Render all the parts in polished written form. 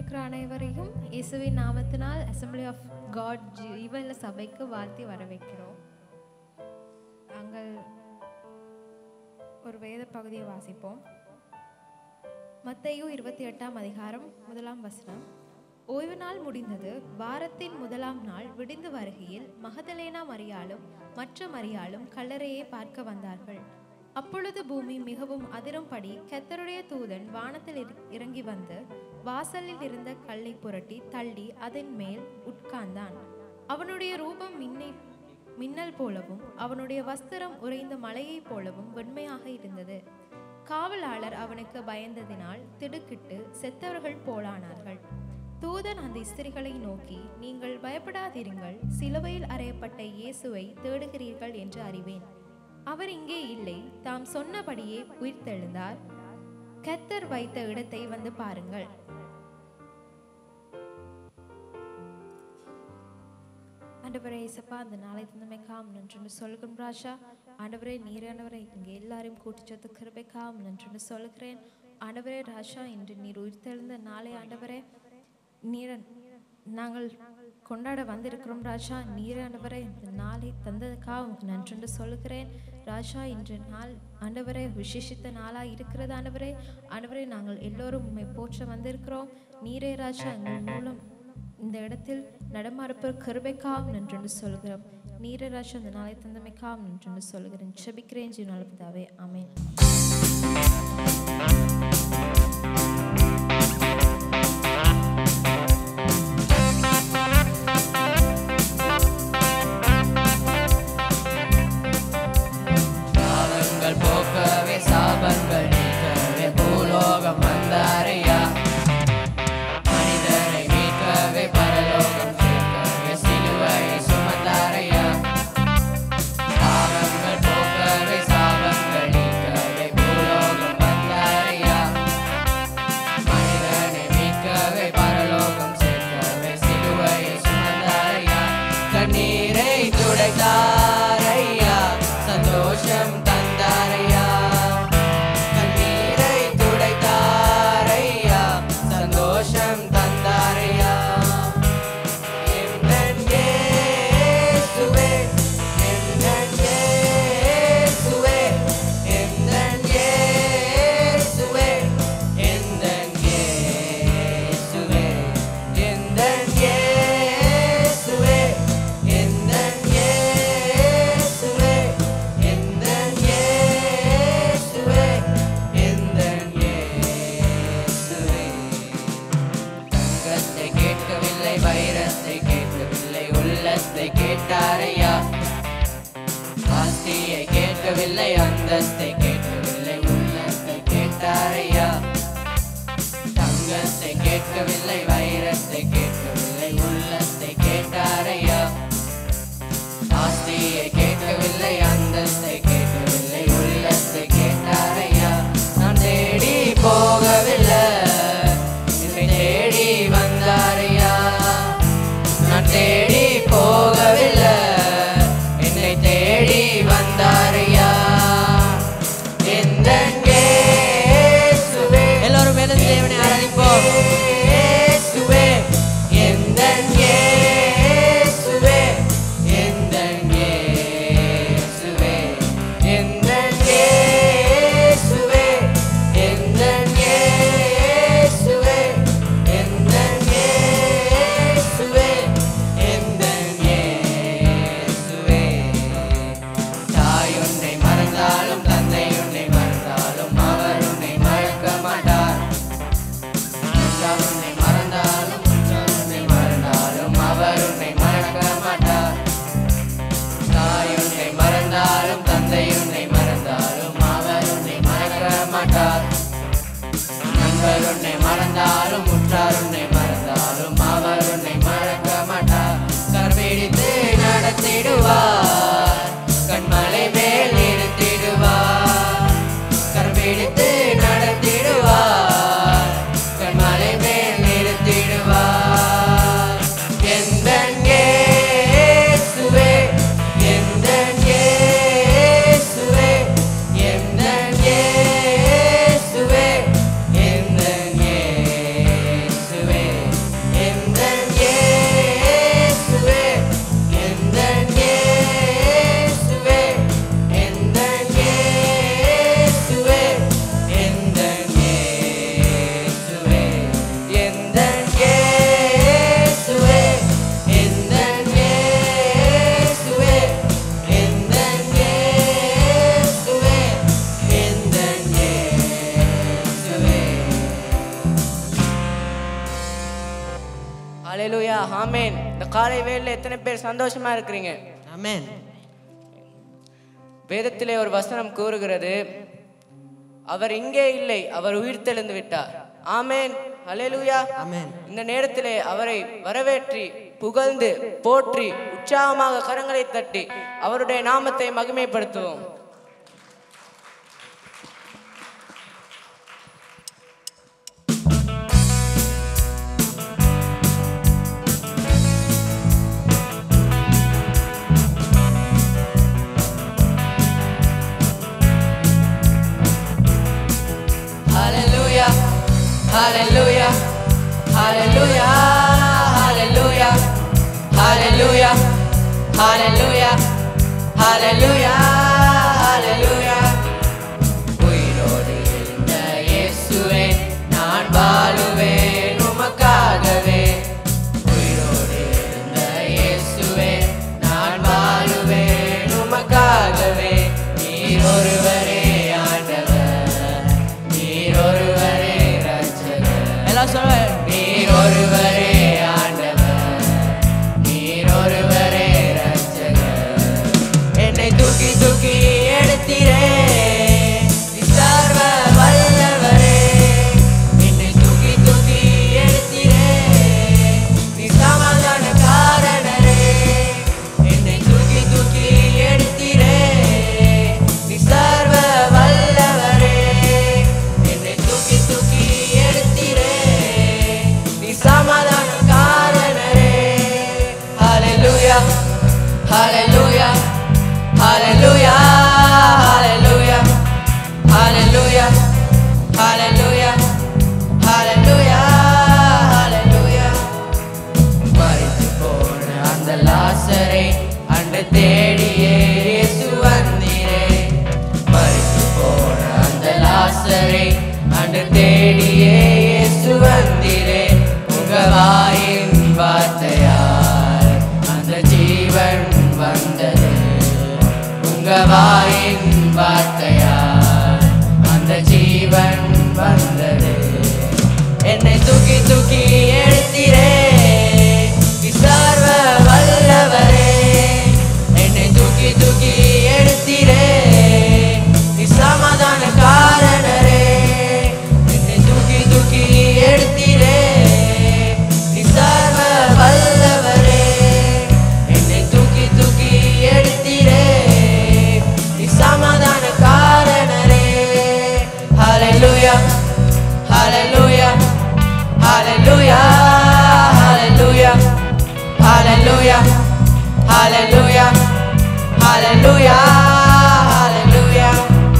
வந்திருக்கிற அனைவரையும் இயேசுவின் நாமத்தினால் அசெம்பிளி ஆஃப் காட் ஜீவன சபைக்கு வாழ்த்தி வரவேற்கிறோம். நாங்கள் ஒரு வேத பகுதியை வாசிப்போம். மத்தேயு 28ஆம் அதிகாரம் 1ஆம் வசனம். ஓய்வு நாள் முடிந்தது. வாரத்தின் 1ஆம் நாள் விடிந்து வருகையில் மகதலேனா மரியாளும் மற்ற மரியாளும் கல்லறையை பார்க்க வந்தார்கள். அப்பொழுது பூமி மிகவும் அதிரும்படி கர்த்தருடைய தூதன் வானத்தில் இறங்கி வந்து வாசலில் இருந்த கல்லை புரட்டி தள்ளி அதன் மேல் உட்கார்ந்தான். அவனுடைய ரூபம் மின்னல் போலவும் அவனுடைய வஸ்திரம் உறைந்த மலையைப் போலவும் வெண்மையாக இருந்தது. காவலாளர் அவனுக்கு பயந்ததினால் திடுக்கிட்டு செத்தவர்கள் போலானார்கள். தூதன் அந்த ஸ்திரீகளை நோக்கி, நீங்கள் பயப்படாதிருங்கள், சிலுவையில் அறையப்பட்ட இயேசுவை தேடுகிறீர்கள் என்று அறிவேன். அவர் இங்கே இல்லை, தாம் சொன்னபடியே உயிர்த்தெழுந்தார். கர்த்தர் வைத்த இடத்தை வந்து பாருங்கள். ஆண்டவரே இயேசப்பா, அந்த நாளை தந்தமைக்காம் நன்றி சொல்கிறேன் ராஜா. ஆண்டவரே நீரானவரை இங்கே எல்லாரையும் கூட்டிச்சத்து கிருபைக்காம் நன்றி சொல்கிறேன். ஆண்டவரே ராஜா, இன்று நீர் உயிர்த்தெழுந்த நாளை ஆண்டவரே நாங்கள் கொண்டாட வந்திருக்கிறோம் ராஜா. நீரானவரை இந்த நாளை தந்ததுக்காக நன்றென்று சொல்கிறேன் ராஜா. இன்று நாள் ஆண்டவரே விசேஷித்த நாளாக இருக்கிறது ஆண்டவரே. ஆண்டவரே நாங்கள் எல்லோரும் உண்மை போற்ற வந்திருக்கிறோம். நீரே ராஜா எங்கள் மூலம் இந்த இடத்தில் நடமாறுப்ப கிருபைக்காக நன்றென்று சொல்கிறோம். நீரே ராஜா இந்த நாளை தந்தமைக்காக நன்றென்று சொல்கிறேன். ஜெபிக்கிறேன் ஜீவனுள்ள பிதாவே, ஆமென். போக்கவே சாபங்கள் நீக்கவே பூலோகம் வந்தாரையா. மனிதரை மீட்கவே பரலோகம் சேர்க்கவே சிலுவையை சுமந்தாரையா. பாவங்கள் போக்கவே சாபங்கள் நீக்கவே பூலோகம் வந்தாரையா. மனிதனை மீட்கவே பரலோகம் சேர்க்கவே சிலுவையை சுமந்தாரையா. கண்ணீரை துடைத்தாரையா, சந்தோஷம் தந்தாரையா. கண்ணீரை துடைத்தாரையா, சந்தோஷம் தந்தாரையா. எந்தன் இயேசுவே, எந்தன் இயேசுவே, எந்தன் இயேசுவே, எந்தன் இயேசுவே, எந்தன் இயேசுவே, எந்தன் இயேசுவே, எந்தன் இயேசுவே, எந்தன் இயேசுவே. தங்கத்தை கேட்கவில்லை, வைரத்தை கேட்கவில்லை, உள்ளத்தை கேட்டாரையா. ஆஸ்தியை கேட்கவில்லை, அந்தஸ்தை கேட்கவில்லை, உள்ளத்தை கேட்டாரையா. தங்கத்தை கேட்கவில்லை, வைரத்தை கேட்கவில்லை, உள்ளத்தை கேட்டாரையா. ஆஸ்தியை கேட்கவில்லை, அந்தஸ்தை கேட்கவில்லை, உள்ளத்தை கேட்டாரையா. நான் தேடி போகவில்லை, என்னை தேடி வந்தாரையா. நான் தேடி போகவில்லை, என்னை தேடி வந்தாரையா. எந்தன் இயேசுவே, எல்லோரும் எழுந்து தேவனை ஆராதிப்போம். இயேசுவே, எந்தன் இயேசுவே, எந்தன் இயேசுவே, எந்தன் இயேசுவே, எந்தன் இயேசுவே, எந்தன் இயேசுவே, எந்தன் ஹல்லேலூயா ஆமென். இந்த காலை வேளையில எத்தனை பேர் சந்தோஷமா இருக்கிறீங்க? ஆமென். வேதத்திலே ஒரு வசனம் கூறுகிறது, அவர் இங்கே இல்லை, அவர் உயிர்த்தெழுந்து விட்டார். ஆமென் ஹல்லேலூயா ஆமென். இந்த நேரத்திலே அவரை வரவேற்றி புகழ்ந்து போற்றி உற்சாகமாக கரங்களை தட்டி அவருடைய நாமத்தை மகிமைப்படுத்துவோம். Hallelujah, hallelujah, hallelujah, hallelujah, hallelujah, hallelujah, hallelujah, hallelujah. உயிரோடு எழுந்த இயேசுவே நான் வாழுவேன் உமக்காகவே. உயிரோடு எழுந்த இயேசுவே நான் வாழுவேன் உமக்காகவே. நீர் ஒருவரே ஒருவரே ரட்சகர். எல்லாம் சொல்லுங்க. நீர் ஒருவரே ஆண்டவர், நீர் ஒருவரே ரட்சகர். என்னை தூக்கி தூக்கி எடுத்தீரே நீ சர்வ வல்லவரே. என்னை தூக்கி தூக்கி எடுத்தீரே நீ சமாதானக்காரனரே. என்னை தூக்கி தூக்கி எடுத்தீரே நீ சர்வ வல்லவரே. சமாதானக்காரனரே. ஹல்லேலூயா ஹல்லேலூயா ஹல்லேலூயா ஹல்லேலூயா ஹல்லேலூயா ஹல்லேலூயா ஹல்லேலூயா ஹல்லேலூயா. மரித்து போன அந்த லாசரை அன்று தேடியே இயேசு வந்தீரே. மரித்து போன அந்த லாசரை அன்று தேடியே இயேசு வந்தீரே. உங்க வாயின் வார்த்தையால் அந்த ஜீவன் வந்தது. உங்க வாயின் வார்த்தையால் அந்த ஜீவன் வந்தது. என்னை தூக்கி தூக்கி எடுத்தீரே நீ சர்வ வல்லவரே. என்னை தூக்கி தூக்கி எடுத்தீரே நீ சமாதானக்காரனரே. என்னை தூக்கி தூக்கி எடுத்தீரே நீ சர்வ வல்லவரே. என்னை தூக்கி தூக்கி எடுத்தீரே நீ சமாதானக்காரனரே. ஹல்லேலூயா ஹல்லேலூயா ஹல்லேலூயா ஹல்லேலூயா ஹல்லேலூயா ஹல்லேலூயா ஹல்லேலூயா ஹல்லேலூயா.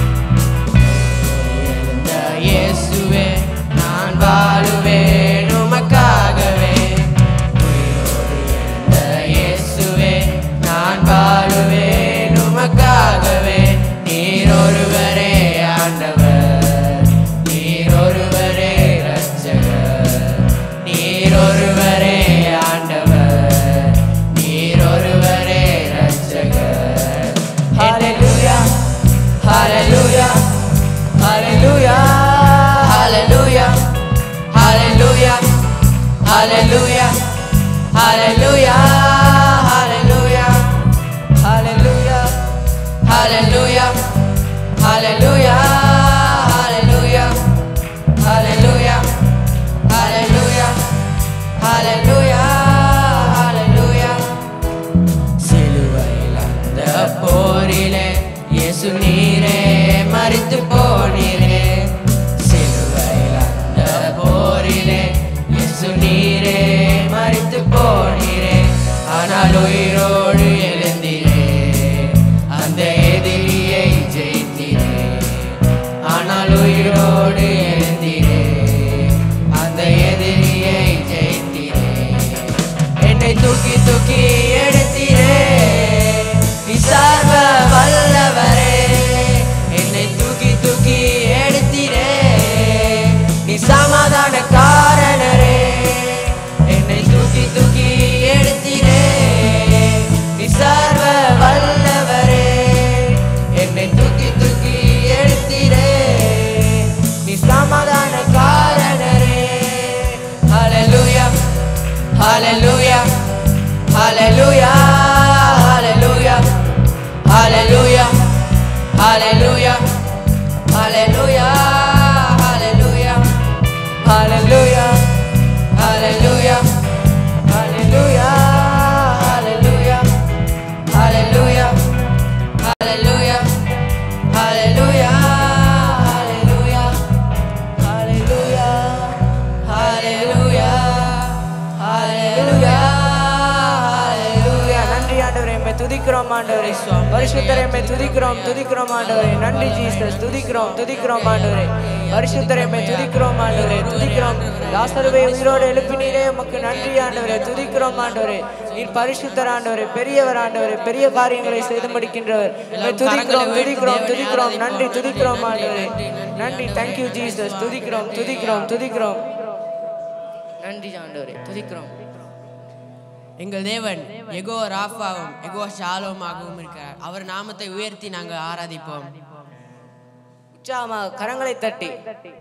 இயேசுவே நான் வாழுவேன் உமக்காகவே. உயிரோடு எழுந்த இயேசுவே நான் வாழுவேன் உமக்காகவே. நீர் ஒருவரே ஆண்டவர், நீர் ஒருவரே ரட்சகர். நீர் ஒருவரே ஆண்டவர், நீர் ஒருவரே ரட்சகர். ஹல்லேலூயா ஹல்லேலூயா ஹல்லேலூயா ஹல்லேலூயா ஹல்லேலூயா ஹல்லேலூயா ஹல்லேலூயா ஹல்லேலூயா ஹல்லேலூயா ஹல்லேலூயா ஹல்லேலூயா ஹல்லேலூயா ஹல்லேலூயா ஹல்லேலூயா ஹல்லேலூயா ஹல்லேலூயா. சிலுவையில் அந்த போரிலே இயேசு நீரே மரித்து போனீரே. சிலுவையில் அந்த போரிலே இயேசு நீரே மரித்து போனீரே. ஆனால் உயிரோடு எழுந்தீரே அந்த எதிரியை ஜெயித்தீரே. ஆனால் உயிரோடு எழுந்தீரே அந்த எதிரியை ஜெயித்தீரே. என்னை தூக்கி தூக்கி எடுத்தீரே நீ சர்வ வல்லவரே. என்னை தூக்கி தூக்கி எடுத்தீரே நீ சமாதானக்காரனரே. என்னை தூக்கி தூக்கி எடுத்தீரே Hallelujah, hallelujah, hallelujah, hallelujah, hallelujah, hallelujah, hallelujah, hallelujah, hallelujah, hallelujah, hallelujah, hallelujah, hallelujah, hallelujah, hallelujah, hallelujah, hallelujah, hallelujah. நன்றி ஆண்டவரே, உம்மை துதிக்கிறோம் ஆண்டவரே. பரிசுத்தரே, உம்மை துதிக்கிறோம் ஆண்டவரே. நன்றி ஜீசஸ், துதிக்கிறோம் ஆண்டவரே. பரிசுத்தரே, உம்மை துதிக்கிறோம் ஆண்டவரே. லாசருவை உயிரோடு எழுப்பினீரே, உமக்கு நன்றி ஆண்டவரே. துதிக்கிறோம் ஆண்டவரே. நீர் பரிசுத்தர் ஆண்டவரே, பெரியவர் ஆண்டவரே, பெரிய காரியங்களை செய்து முடிக்கின்றவர். உம்மை துதிக்கிறோம். நன்றி, துதிக்கிறோம் ஆண்டவரே. நன்றி, தேங்க்யூ ஜீசஸ். துதிக்கிறோம். நன்றி ஆண்டவரே, துதிக்கிறோம். எங்கள் தேவன் யெகோவா ராஃபாவும் யெகோவா ஷாலோமாகவும் இருக்கிறார். அவர் நாமத்தை உயர்த்தி நாங்கள் ஆராதிப்போம். உற்சாகமாக கரங்களை தட்டி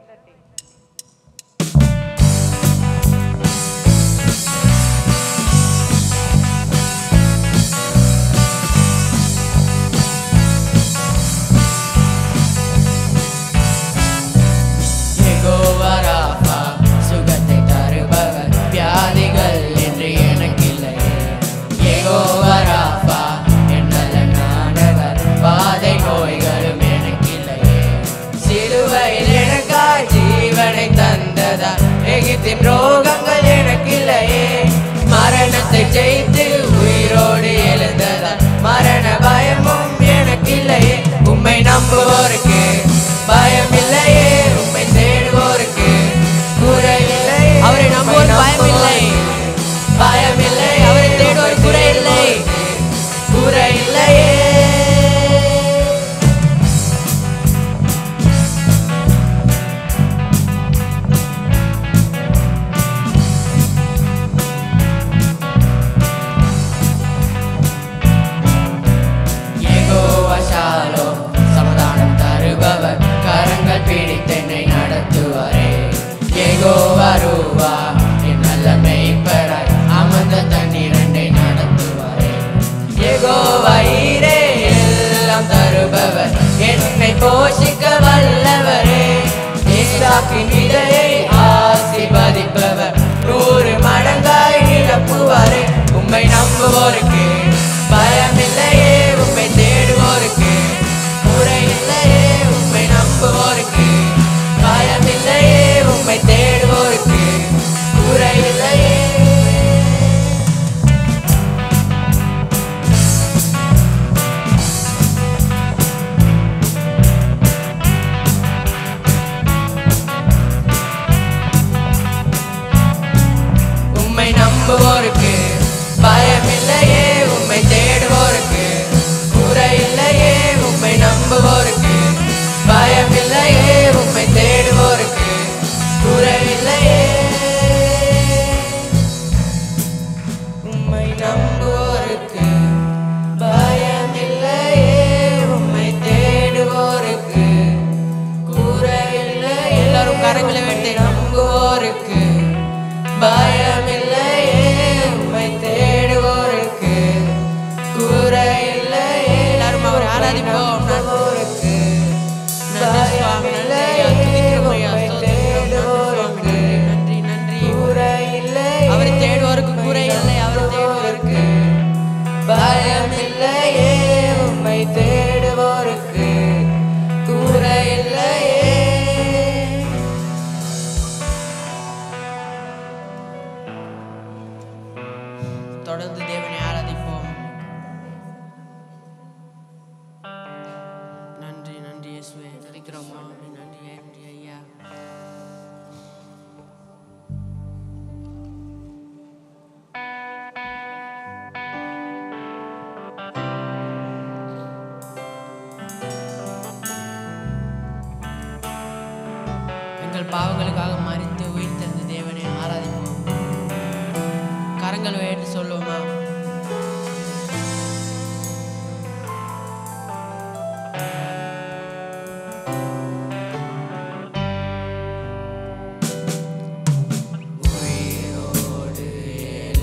யெகோவா ராஃபா சுகத்தை தருபவர், வியாதிகள் என்று எனக்கில்லை. யெகோவா ராஃபா என்னலனானவர், பாதை நோய்களும் எனக்கில்லையே. சிலுவையில் எனக்காய் ஜீவனை தந்ததால் எகிப்தின் ரோகங்கள் எனக்கில்லையே. மரணத்தை ஜெயித்து உயிரோடு எழுந்ததால் மரண பயமும் எனக்கில்லையே. உம்மை நம்புவோருக்கு பயம் இல்லையே, உம்மை தேடுவோருக்கு குறையில்லை. அவரை நம்புவோர் பயமில்லை, அவரை தேடுவோர் குறையில்லை. யெகோவா ஷாலோம் சமாதானம் தருபவர், கரங்கள் பிடித்தென்னை நடத்துவாரே. யெகோவா ரூவா என் நல்ல மேய்ப்பராய் அமர்ந்த தண்ணீரண்டை நடத்துவாரே. யெகோவா ஈரே எல்லாம் தருபவர், என்னை போஷிக்க வல்லவரே. ஈசாக்கின் விதையை ஆசீர்வதிப்பவர், 100 மடங்காய் நிரப்புவாரே. உம்மை நம்புவோருக்கு பயமில்லையே, உம்மை தேடுவோருக்கு குறையில்லையே. உம்மை நம்புவோருக்கு பயமில்லையே, உம்மை தேடுவோருக்கு குறையில்லையே. உம்மை நம்புவோருக்கு பயமில்லையே, உம்மை தேடுவோருக்கு குறையில்லையே. உம்மை நம்புவோருக்கு பயமில்லையே, உம்மை தேடுவோருக்கு குறையில்லையே. உம்மை நம்புவோருக்கு பயமில்லையே, உம்மை தேடுவோருக்கு குறையில்லையே. எல்லாரும் கரங்களை வெட்டி நம்புவோருக்கு பயமில்லையே, உம்மை தேடுவோருக்கு குறையில்லையே. எல்லாரும் அவரை ஆராதிப்போம். நம்புவோருக்கு நன்றி சுவாமி, நன்றி. அவரை தேடுவோருக்கு குறையில்லை, அவரை தேடுவோருக்கு பயமில்லையே, உம்மை தேடுவோருக்கு குறையில்லையே. தொடர்ந்து தேவனை ஆராதிப்போம். நன்றி இயேசுவே, துதிக்கிறோம். நன்றி ஐயா. எங்கள் பாவங்களுக்காக மரித்து உயிர் தந்த தேவனை ஆராதிப்போம். கரங்கள் உயர்த்தி சொல்லுவோமா? உயிரோடு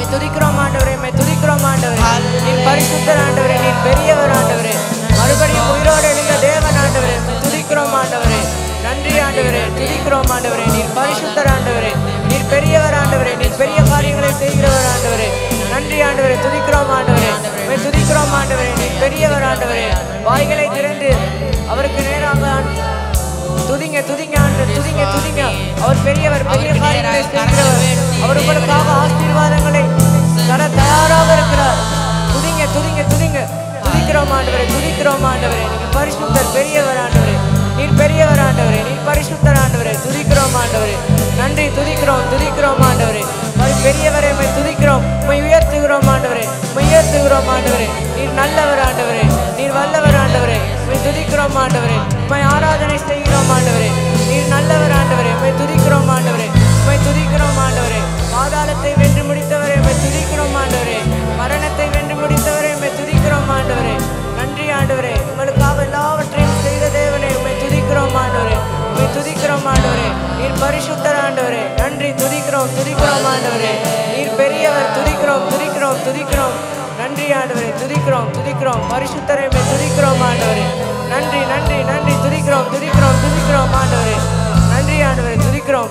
துதிக்கிறோம் ஆண்டவரே, உம்மை துதிக்கிறோம் ஆண்டவரே. நீர் பரிசுத்தர் ஆண்டவரே, நீர் பெரியவர் ஆண்டவரே, மறுபடியும் உயிரோடு எழுந்த தேவன் ஆண்டவரே, உம்மை துதிக்கிறோம் ஆண்டவரே. நன்றி ஆண்டவரே, துதிக்கிறோம் ஆண்டவரே. நீர் பரிசுத்தர் ஆண்டவரே, நீர் பெரியவர் ஆண்டவரே, நீர் பெரிய காரியங்களை செய்கிறவர் ஆண்டவரே. நன்றி ஆண்டவரே, துதிக்கிறோம் ஆண்டவரே, உம்மை துதிக்கிறோம் ஆண்டவரே. நீர் பெரியவர் ஆண்டவரே. வாய்களை திறந்து அவருக்கு நேராக துதிங்க துதிங்க ஆண்டவரே, துதிங்க துதிங்க. அவர் பெரியவர், பெரிய காரியங்களை செய்கிறவர். அவர் உங்களுக்காக ஆசீர்வாதங்களை தர தயாராக இருக்கிறார். துதிங்க துதிங்க துதிங்க. துதிக்கிறோம் ஆண்டவரே, துதிக்கிறோம் ஆண்டவரே. நீங்க பரிசுத்தர், பெரியவர் ஆண்டவரே, நீர் பெரியவர் ஆண்டவரே, நீர் பரிசுத்தர் ஆண்டவரே. துதிக்கிறோம் ஆண்டவரே. நன்றி, துதிக்கிறோம் துதிக்கிறோம் ஆண்டவரே. பெரியவரை உம்மை துதிக்கிறோம், உம்மை உயர்த்துகிறோம் ஆண்டவரே, உம்மை உயர்த்துகிறோம் ஆண்டவரே. நீர் நல்லவர் ஆண்டவரே, நீர் வல்லவர் ஆண்டவரே. உம்மை துதிக்கிறோம் ஆண்டவரே, உம்மை ஆராதனை செய்கிறோம் ஆண்டவரே. நீர் நல்லவர் ஆண்டவரே, உம்மை துதிக்கிறோம் ஆண்டவரே, உம்மை துதிக்கிறோம் ஆண்டவரே. பாதாளத்தை வென்று முடித்தவரே, உம்மை துதிக்கிறோம் ஆண்டவரே. மரணத்தை வென்று முடித்தவரே, உம்மை துதிக்கிறோம் ஆண்டவரே. நன்றி ஆண்டவரே, உங்களுக்காக எல்லாவற்றையும் செய்த தேவனே, உம்மை துதிக்கிறோம் ஆண்டவரே, உம்மை துதிக்கிறோம் ஆண்டவரே. நீர் பரிசுத்தர் ஆண்டவரே. நன்றி, துதிக்கிறோம் துதிக்கிறோம் ஆண்டவரே. நீர் பெரியவர். துதிக்கிறோம் துதிக்கிறோம் துதிக்கிறோம். நன்றி ஆண்டவரே, துதிக்கிறோம் துதிக்கிறோம். பரிசுத்தரை உம்மை துதிக்கிறோம் ஆண்டவரே. நன்றி நன்றி நன்றி. துதிக்கிறோம் துதிக்கிறோம் துதிக்கிறோம் ஆண்டவரே. நன்றி ஆண்டவரே, துதிக்கிறோம்.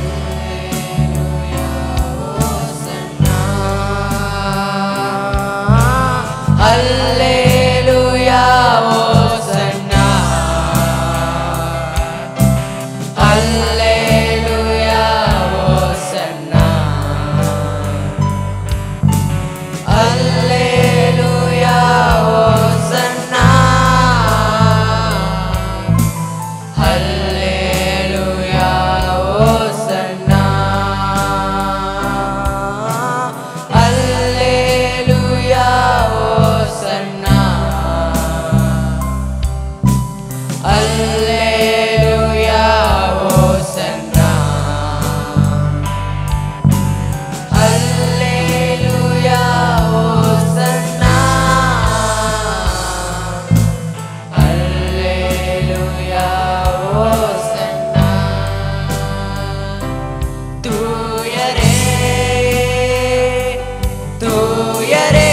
அல்லேலூயா ஓசன்னா, அல்லேலூயா ஓசன்னா, அல்லேலூயா ஓசன்னா, அல்லேலூயா ஓசன்னா, அல்லேலூயா ஓசன்னா, அல்லேலூயா ஓசன்னா, அல்லேலூயா ஓசன்னா, அல்லேலூயா ஓசன்னா. தூயரே தூயரே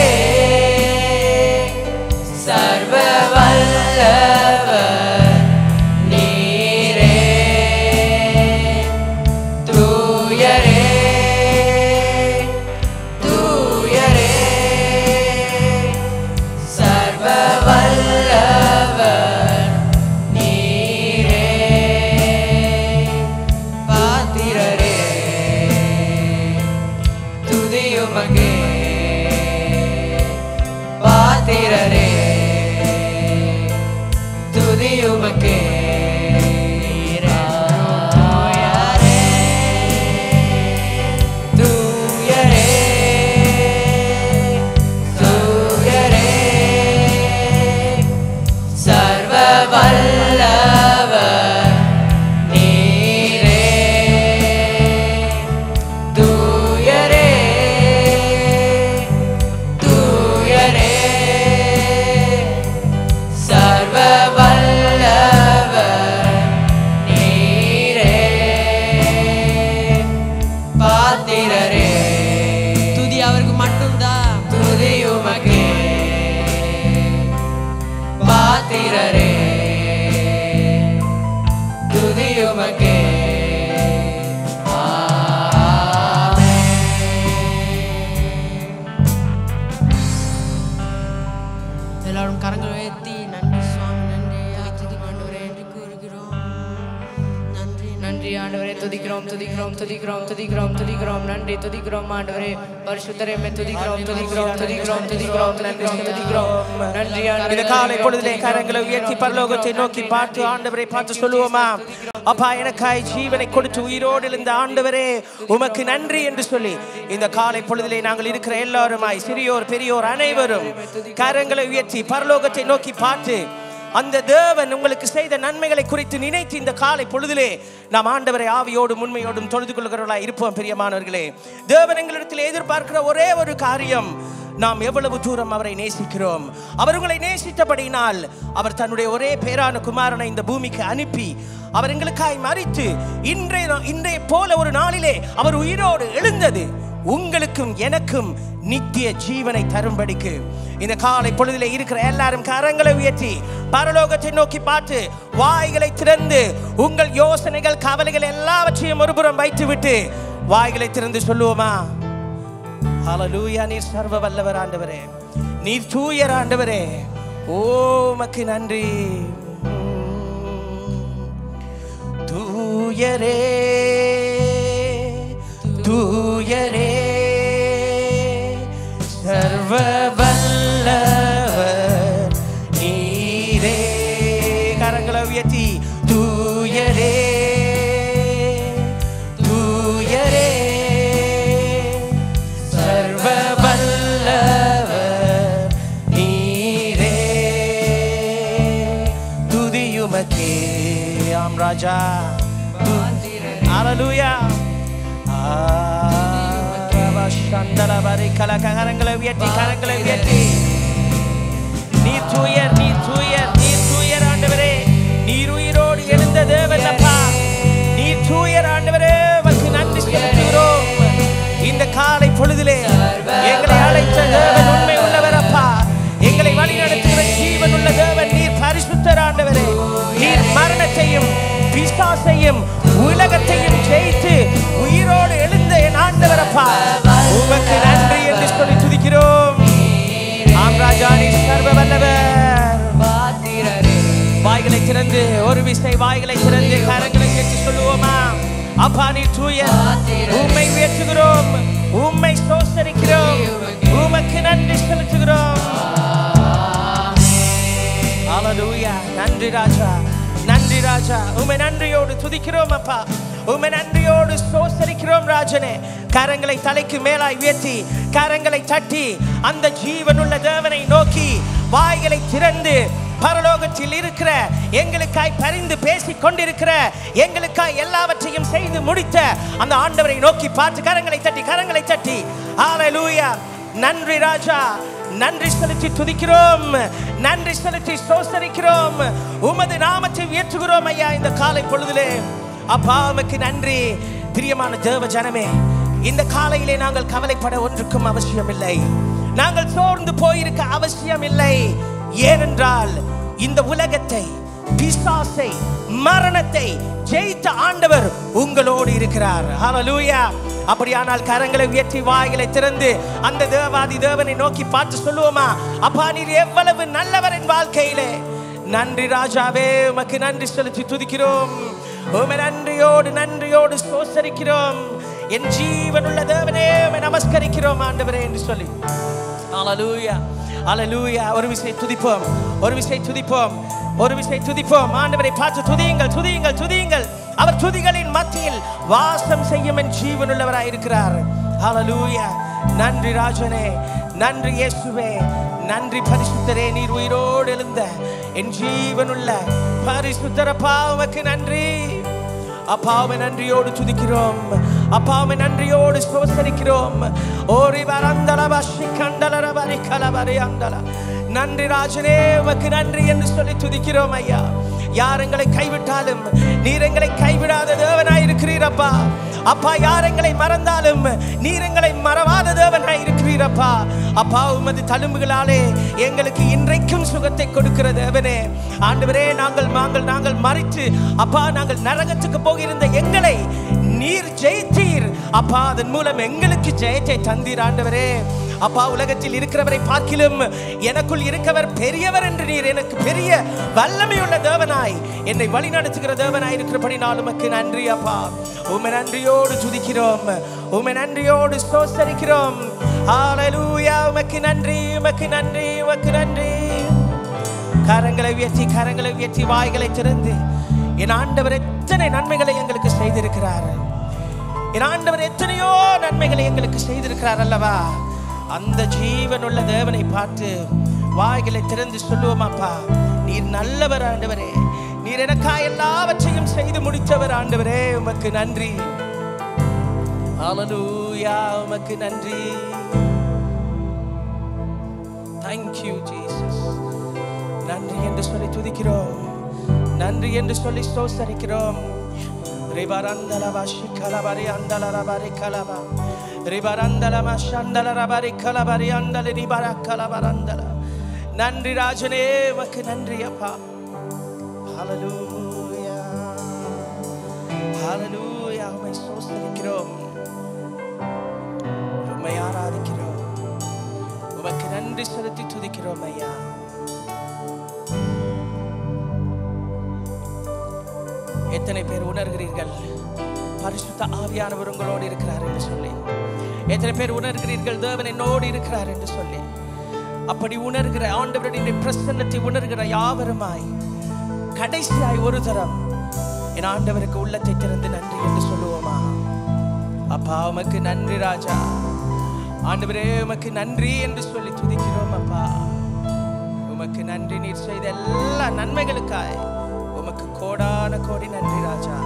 சர்வ வல்லவர் நீரே. தூயரே தூயரே சர்வ வல்லவர் நீரே. பாத்திரரே துதியுமகே, பாத்திரரே துதியுமகே. தூயரே தூயரே சர்வ வல்லவர் நீரே. தூயரே தூயரே சர்வ வல்லவர் நீரே. பாத்திரரே துதி அவருக்கு மட்டும்தான். துதியுமகே. பாத்திரரே துதியுமகே. எல்லாரும் கரங்கள் உயர்த்தி நன்றி சுவாமி, நன்றி ஆண்டவரே என்று கூறுகிறோம். நன்றி நன்றி ஆண்டவரே, துதிக்கிறோம் துதிக்கிறோம் துதிக்கிறோம் துதிக்கிறோம் துதிக்கிறோம். நன்றி, துதிக்கிறோம் ஆண்டவரே. பரிசுத்தரே உம்மை துதிக்கிறோம் துதிக்கிறோம் துதிக்கிறோம் துதிக்கிறோம். நன்றி துதிக்கிறோம். நன்றி ஆண்டவரே. இந்த காலை பொழுதிலே கரங்களை உயர்த்தி பரலோகத்தை நோக்கி பார்த்து ஆண்டவரை பார்த்து சொல்லுவோமா? அப்பா, எனக்காய் ஜீவனை கொடுத்து உயிரோடு எழுந்த ஆண்டவரே உமக்கு நன்றி என்று சொல்லி இந்த காலை பொழுதிலே நாங்கள் இருக்கிற எல்லாருமாய் சிறியோர் பெரியோர் அனைவரும் கரங்களை உயர்த்தி பரலோகத்தை நோக்கி பார்த்து அந்த தேவன் உங்களுக்கு செய்த நன்மைகளை குறித்து நினைத்து இந்த காலை பொழுதிலே நாம் ஆண்டவரை ஆவியோடும் உண்மையோடும் தொழுது கொள்கிறவர்களாய் இருப்போம். பிரியமானவர்களே, தேவன் எங்களிடத்தில் எதிர்பார்க்கிற ஒரே ஒரு காரியம், நாம் எவ்வளவு தூரம் அவரை நேசிக்கிறோம். அவர் உங்களை நேசித்தபடியினால் அவர் தன்னுடைய ஒரே பேரான குமாரனை இந்த பூமிக்கு அனுப்பி அவர் எங்களுக்காய் மரித்து இன்றைய போல ஒரு நாளிலே அவர் உயிரோடு எழுந்தது உங்களுக்கும் எனக்கும் நித்திய ஜீவனை தரும்படிக்கு இந்த காலை பொழுதிலே இருக்கிற எல்லாரும் கரங்களை உயர்த்தி பரலோகத்தை நோக்கி பார்த்து வாய்களை திறந்து உங்கள் யோசனைகள் கவலைகள் எல்லாவற்றையும் ஒருபுறம் வைத்துவிட்டு வாய்களை திறந்து சொல்லுவோமா? ஹல்லேலூயா. நீர் சர்வ வல்லவர் ஆண்டவரே, நீர் தூயர் ஆண்டவரே, ஓ உமக்கு நன்றி. தூயரே தூயரே சர்வ வல்லவர் நீரே. கரங்களை உயர்த்தி தூயரே தூயரே சர்வ வல்லவர் நீரே. துதியுமக்கே ஆம் ராஜா. ஹல்லேலூயா. கரங்களை உயர்த்தி கரங்களை உயர்த்தி நீர் தூயர் நீர் தூயர் நீர் தூயர் ஆண்டவரே, நீர் உயிரோடு எழுந்த தேவன் அப்பா, நீர் தூயர் ஆண்டவரே, உமக்கு நன்றி செலுத்துகிறோம். இந்த காலை பொழுதிலே எங்களை அழைத்த தேவன் உண்மை உள்ளவர் அப்பா, எங்களை வழிநடத்துகிற ஜீவன் உள்ள தேவன் நீர் பரிசுத்தர் ஆண்டவரே. நீர் மரணத்தையும் பிசாசையும் உலகத்தையும் ஜெயித்து உயிரோடு எழுந்த என் ஆண்டவர் அப்பா, உமக்கு நன்றி என்று சொல்லி துதிக்கிறோம். ஆம் ராஜா, நீர் சர்வ வல்லவர். வாய்களை திறந்து ஒரு விசை வாய்களை திறந்து கரங்களை உயர்த்தி சொல்லுவோமா? அப்பா நீர் தூயர், உம்மை உயர்த்துகிறோம், உம்மை ஸ்தோத்திரிக்கிறோம், உமக்கு நன்றி செலுத்துகிறோம். ஹல்லேலூயா. நன்றி ராஜா, நன்றி ராஜா, உம்மை நன்றியோடு துதிக்கிறோம் அப்பா, உம்மை நன்றியோடு ஸ்தோத்திரிக்கிறோம் ராஜனே. கரங்களை தலைக்கு மேலாய் உயர்த்தி கரங்களை தட்டி அந்த ஜீவனுள்ள தேவனை நோக்கி வாய்களை திறந்து பரலோகத்தில் இருக்கிற எங்களுக்காய் பரிந்து பேசிக் கொண்டிருக்கிற எங்களுக்காய் எல்லாவற்றையும் செய்து முடித்த அந்த ஆண்டவரை நோக்கி பார்த்து கரங்களை தட்டி ஹல்லேலூயா. நன்றி ராஜா, நன்றி செலுத்தி துதிக்கிறோம், நன்றி செலுத்தி ஸ்தோத்திரிக்கிறோம், உமது நாமத்தை உயர்த்துகிறோம் ஐயா இந்த காலை பொழுதிலே. அப்பா உமக்கு நன்றி. பிரியமான தேவ ஜனமே, இந்த காலையிலே நாங்கள் கவலைப்பட ஒன்றுக்கும் அவசியம் இல்லை, நாங்கள் சோர்ந்து போயிருக்க அவசியம் இல்லை. ஏனென்றால் இந்த உலகத்தை, பிசாசை, மரணத்தை ஜெயித்த ஆண்டவர் உங்களோடு இருக்கிறார். ஹல்லேலூயா. அப்படியானால் கரங்களை உயர்த்தி வாய்களை திறந்து அந்த தேவாதி தேவனை நோக்கி பார்த்து சொல்லுவோமா? அப்பா நீர் எவ்வளவு நல்லவர் என் வாழ்க்கையிலே. நன்றி ராஜாவே, உமக்கு நன்றி செலுத்தி துதிக்கிறோம், உம்மை நன்றியோடு ஸ்தோத்திரிக்கிறோம். என் ஜீவனுள்ள தேவனே உம்மை நமஸ்கரிக்கிறோம் ஆண்டவரே என்று சொல்லி ஹல்லேலூயா ஹல்லேலூயா. ஒரு விசை துதிப்போம், ஒரு விசை துதிப்போம், ஒரு விசை துதிப்போம். ஆண்டவரை பார்த்து துதியுங்கள் துதியுங்கள் துதியுங்கள். அவர் துதிகளின் மத்தியில் வாசம் செய்யும் என் ஜீவனுள்ளவராய் இருக்கிறார். ஹல்லேலூயா. நன்றி ராஜனே, நன்றி இயேசுவே, நன்றி பரிசுத்தரே, நீர் உயிரோடு எழுந்த என் ஜீவனுள்ள பரிசுத்தரப்பா உமக்கு நன்றி. அப்பாவை நன்றியோடு துதிக்கிறோம், அப்பாவை நன்றியோடு ஸ்தோத்திரிக்கிறோம். ஓரி வரந்தல வஷி கண்டலர வரி கலவரி அந்தல. நன்றி ராஜனே, உமக்கு நன்றி என்று சொல்லி துதிக்கிறோம் ஐயா. யார் எங்களை கைவிட்டாலும் நீர் எங்களை கைவிடாத தேவனாய் இருக்கிறீரப்பா. அப்பா யார் எங்களை மறந்தாலும் நீர் எங்களை மறவாத தேவனாய் இருக்கிறீரப்பா. அப்பா உமது தழும்புகளாலே எங்களுக்கு இன்றைக்கும் சுகத்தை கொடுக்கிற தேவனே. ஆண்டவரே, நாங்கள் மறித்து அப்பா நாங்கள் நரகத்துக்கு போகிருந்த எங்களை நீர் ஜெயித்தீர் அப்பா. அதன் மூலம் எங்களுக்கு ஜெயத்தை தந்தீர் ஆண்டவரே. அப்பா உலகத்தில் இருக்கிறவரை பார்க்கிலும் எனக்குள் இருக்கவர் பெரியவர் என்று நீர் எனக்கு பெரிய வல்லமையுள்ள தேவனாய் என்னை வழி நடத்துகிற தேவனாய் இருக்கிறபடி நான் உமக்கு நன்றி அப்பா. உம்மை நன்றியோடு துதிக்கிறோம், உம்மை நன்றியோடு ஸ்தோத்திரிக்கிறோம். ஹல்லேலூயா. உமக்கு நன்றி, உமக்கு நன்றி, உமக்கு நன்றி. கரங்களை உயர்த்தி வாய்களை திறந்து என் ஆண்டவர் எத்தனை நன்மைகளை எங்களுக்கு செய்திருக்கிறார், என் ஆண்டவர் எத்தனையோ நன்மைகளை எங்களுக்கு செய்திருக்கிறார் அல்லவா. அந்த ஜீவனுள்ள தேவனை பார்த்து வாய்களை திறந்து சொல்லுவோமாப்பா, நீர் நல்லவர் ஆண்டவரே, நீர் எனக்கா எல்லாவற்றையும் செய்து முடித்தவர் ஆண்டவரே, உமக்கு நன்றி. ஹல்லேலூயா. உமக்கு நன்றி. Thank you Jesus. நன்றி என்று சொல்லி துதிக்கிறோம், நன்றி என்று சொல்லி ஸ்தோத்திரிக்கிறோம். ரிபரந்தல மஷந்தல ரபரி கலபரி அந்தல ரிபரக்கல பரந்தல. நன்றி ராஜனே, உமக்கு நன்றி அப்பா. ஹல்லேலூயா, ஹல்லேலூயா. உம்மை ஸ்தோத்திரிக்கிறோம், உம்மை ஆராதிக்கிறோம், உமக்கு நன்றி செலுத்தி துதிக்கிறோம் ஐயா. எத்தனை பேர் உணர்கிறீர்கள் பரிசுத்த ஆவியானவர் உங்களோடு இருக்கிறார் என்று சொல்லி? எத்தனை பேர் உணர்கிறீர்கள் தேவன் என்னோடு இருக்கிறார் என்று சொல்லி? அப்படி உணர்கிற ஆண்டவருடைய பிரசன்னத்தை உணர்கிற யாவருமாய் கடைசியாய் ஒரு தரம் என் ஆண்டவருக்கு உள்ளத்தை திறந்து நன்றி என்று சொல்லுவோமா? அப்பா உமக்கு நன்றி ராஜா, ஆண்டவரே உமக்கு நன்றி என்று சொல்லி துதிக்கிறோம் அப்பா. உமக்கு நன்றி, நீர் செய்த எல்லா நன்மைகளுக்காய் உமக்கு கோடான கோடி நன்றி ராஜா.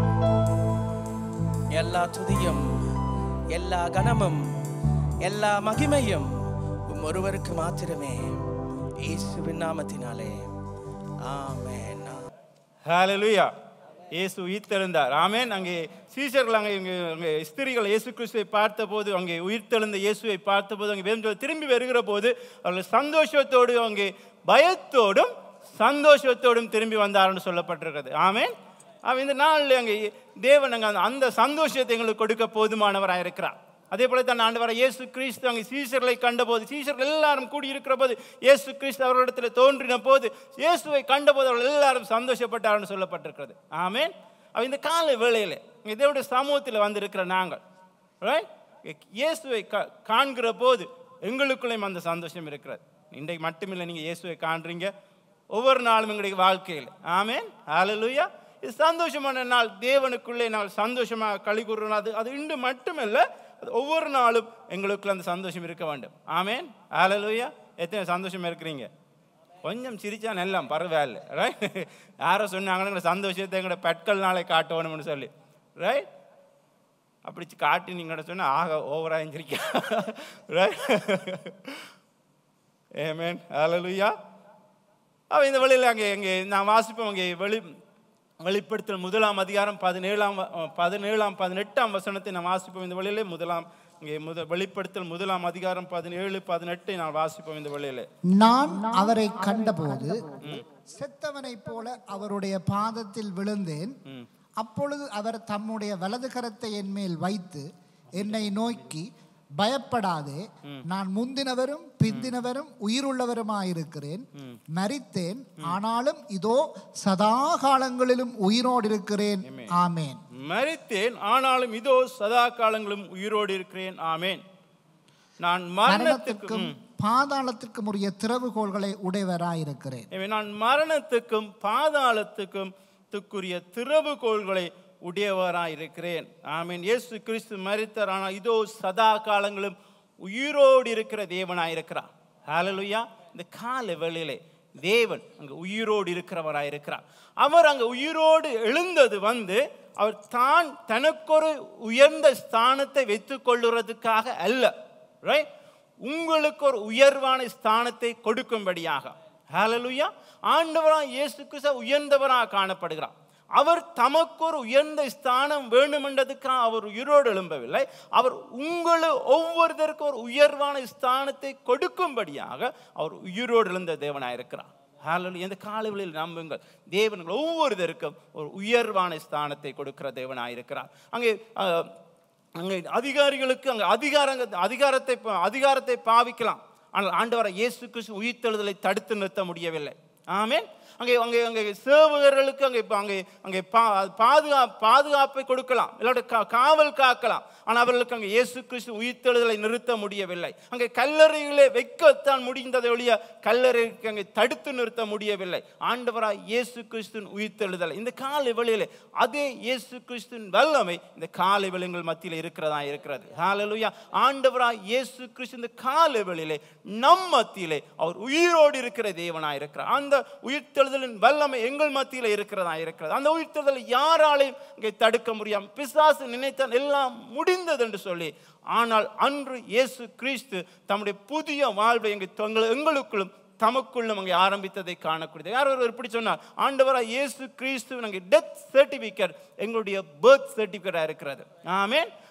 எல்லா துதியும், எல்லா கனமும், எல்லா மகிமையும் ஒருவருக்கு மாத்திரமே, இயேசுவின் நாமத்தினாலே. ஆமென். ஹல்லேலூயா. இயேசு உயிர்த்தெழுந்தார். ஆமென். அங்கே சீஷர்கள் அங்கே ஸ்திரீகள் இயேசு கிறிஸ்துவை பார்த்தபோது, அங்கே உயிர்த்தெழுந்த இயேசுவை பார்த்தபோது, அங்கே வேறு திரும்பி வருகிற போது அவர்கள் சந்தோஷத்தோடு, அங்கே பயத்தோடும் சந்தோஷத்தோடும் திரும்பி வந்தார்னு சொல்லப்பட்டிருக்கிறது. ஆமென். இந்த நாளில் அங்கே தேவன் அந்த சந்தோஷத்தை எங்களுக்கு கொடுக்க போதுமானவராக இருக்கிறார். அதே போல தான் ஆண்டவராகிய இயேசு கிறிஸ்து அங்கே சீஷர்களை கண்டபோது, சீஷர்கள் எல்லாரும் கூடி இருக்கிற போது, இயேசு கிறிஸ்து அவர்களிடத்தில் தோன்றின போது, இயேசுவை கண்டபோது அவர்கள் எல்லாரும் சந்தோஷப்பட்டார்னு சொல்லப்பட்டிருக்கிறது. ஆமென். இந்த கால வேளையில் தேவனுடைய சமூகத்தில் வந்திருக்கிற நாங்கள் இயேசுவை காண்கிற போது எங்களுக்குள்ளேயும் அந்த சந்தோஷம் இருக்கிறது. இன்றைக்கு மட்டுமில்லை, நீங்கள் இயேசுவை காண்றீங்க ஒவ்வொரு நாளும் எங்களுடைய வாழ்க்கையில். ஆமென். ஹல்லேலூயா. இது சந்தோஷமான நாள், தேவனுக்குள்ளே நாள் சந்தோஷமாக களி கூறுறோம். அது இன்று மட்டுமல்ல, ஒவ்வொரு நாளும் எங்களுக்குள்ள அந்த சந்தோஷம் இருக்க வேண்டும். ஆமென். ஹல்லேலூயா. எத்தனை சந்தோஷமா இருக்கிறீங்க? கொஞ்சம் சிரிச்சா நல்லா பரவாயில்ல. ரைட். யாரோ சொன்னாங்களோ சந்தோஷத்தை எங்களோட பெட்கள் நாளை காட்டணும்னு சொல்லி, ரைட். அப்படி காட்டி நீங்க சொன்னா ஆக ஓவரா எஞ்சிருக்க. ரைட். ஆமென். ஹல்லேலூயா. இந்த வழியில் அங்கே நான் வாசிப்போம். அங்கே வெளிப்படுத்தல் 1ஆம் அதிகாரம் 17ஆம் 18ஆம் வசனத்தை நான் வாசிப்போம். இந்த வழியிலே வெளிப்படுத்தல் 1ஆம் அதிகாரம் 17, 18 நான் வாசிப்போம். இந்த வழியிலே, நான் அவரை கண்டபோது செத்தவனைப் போல அவருடைய பாதத்தில் விழுந்தேன். அப்பொழுது அவர் தம்முடைய வலது கரத்தை என் மேல் வைத்து என்னை நோக்கி, பயப்படாதே, நான் முந்தினவரும் பிந்தினவரும் உயிருள்ளவருமாயிருக்கிறேன். மரித்தேன், ஆனாலும் இதோ சதா காலங்களிலும் உயிரோடு இருக்கிறேன். ஆமேன். மரித்தேன், ஆனாலும் இதோ சதா காலங்களிலும் உயிரோடு இருக்கிறேன். ஆமேன். நான் மரணத்துக்கும் பாதாளத்திற்கும் உரிய திறவுகோள்களை உடையவராயிருக்கிறேன். நான் மரணத்துக்கும் பாதாளத்துக்கும் திறவுகோள்களை உடையவராயிருக்கிறேன். ஆமீன். இயேசு கிறிஸ்து மரித்தார், ஆனால் இதோ சதா காலங்களும் உயிரோடு இருக்கிற தேவனாயிருக்கிறார். ஹல்லேலூயா. இந்த கால வேளையிலே தேவன் அங்கே உயிரோடு இருக்கிறவராயிருக்கிறார். அவர் அங்கே உயிரோடு எழுந்தது அவர் தான் தனக்கொரு உயர்ந்த ஸ்தானத்தை வைத்துக் கொள்ளுறதுக்காக அல்ல, ரைட், உங்களுக்கு ஒரு உயர்வான ஸ்தானத்தை கொடுக்கும்படியாக. ஹல்லேலூயா. ஆண்டவராக இயேசு கிறிஸ்து உயர்ந்தவராக காணப்படுகிறார். அவர் தமக்கு ஒரு உயர்ந்த ஸ்தானம் வேண்டுமென்றதுக்காக அவர் உயிரோடு எழும்பவில்லை. அவர் உங்களை ஒவ்வொருத்தருக்கும் ஒரு உயர்வான ஸ்தானத்தை கொடுக்கும்படியாக அவர் உயிரோடு எழுந்த தேவனாயிருக்கிறார். ஹல்லேலூயா. இந்த காலவெளியில் நம்புங்கள், தேவன் ஒவ்வொருத்தருக்கும் ஒரு உயர்வான ஸ்தானத்தை கொடுக்கிற தேவனாயிருக்கிறார். அங்கே அதிகாரிகளுக்கு அங்கே அதிகாரத்தை பாவிக்கலாம். ஆனால் ஆண்டவராகிய இயேசு கிறிஸ்து உயிர்த்தெழுதலை தடுத்து நிறுத்த முடியவில்லை. ஆமென். அங்கே அங்கே அங்கே சேவகர்களுக்கு அங்கே பாதுகாப்பை கொடுக்கலாம், இல்லாட்ட காவல் காக்கலாம். ஆனால் அவர்களுக்கு அங்கே இயேசு கிறிஸ்து உயிர்த்தெழுதலை நிறுத்த முடியவில்லை. அங்கே கல்லறைகளே வைக்கத்தான் முடிந்ததை ஒழிய கல்லறைக்கு அங்கே தடுத்து நிறுத்த முடியவில்லை. ஆண்டவராய் இயேசு கிறிஸ்துவின் உயிர்த்தெழுதலை இந்த காலை வேளையிலே அதே இயேசு கிறிஸ்துவின் வல்லமை இந்த காலை வேளைகள் மத்தியில் இருக்கிறது. ஹல்லேலூயா. ஆண்டவராய் இயேசு கிறிஸ்து இந்த காலை வேளையிலே நம் மத்தியிலே அவர் உயிரோடு இருக்கிற தேவனாய் இருக்கிறார். அந்த உயிர்த்தெழுதலின் வல்லமை எங்கள் மத்தியில் இருக்கிறது. அந்த உயிர்த்தெழுதலை யாராலையும் இங்கே தடுக்க முடியாம பிசாசு நினைத்தான் எல்லாம் முடிந்தது என்று சொல்லி, ஆனால் அன்று இயேசு கிறிஸ்து தம்முடைய புதிய வாழ்வை எங்களுக்குள்ளும் தமக்குள்ளும் அங்கே ஆரம்பித்ததை காணக்கூடியது. யார் ஒருவர் இப்படி சொன்னார், ஆண்டவராய் இயேசு கிறிஸ்து டெத் சர்டிபிகேட் எங்களுடைய பர்த் சர்டிபிகேட்டா இருக்கிறது. ஆமென்.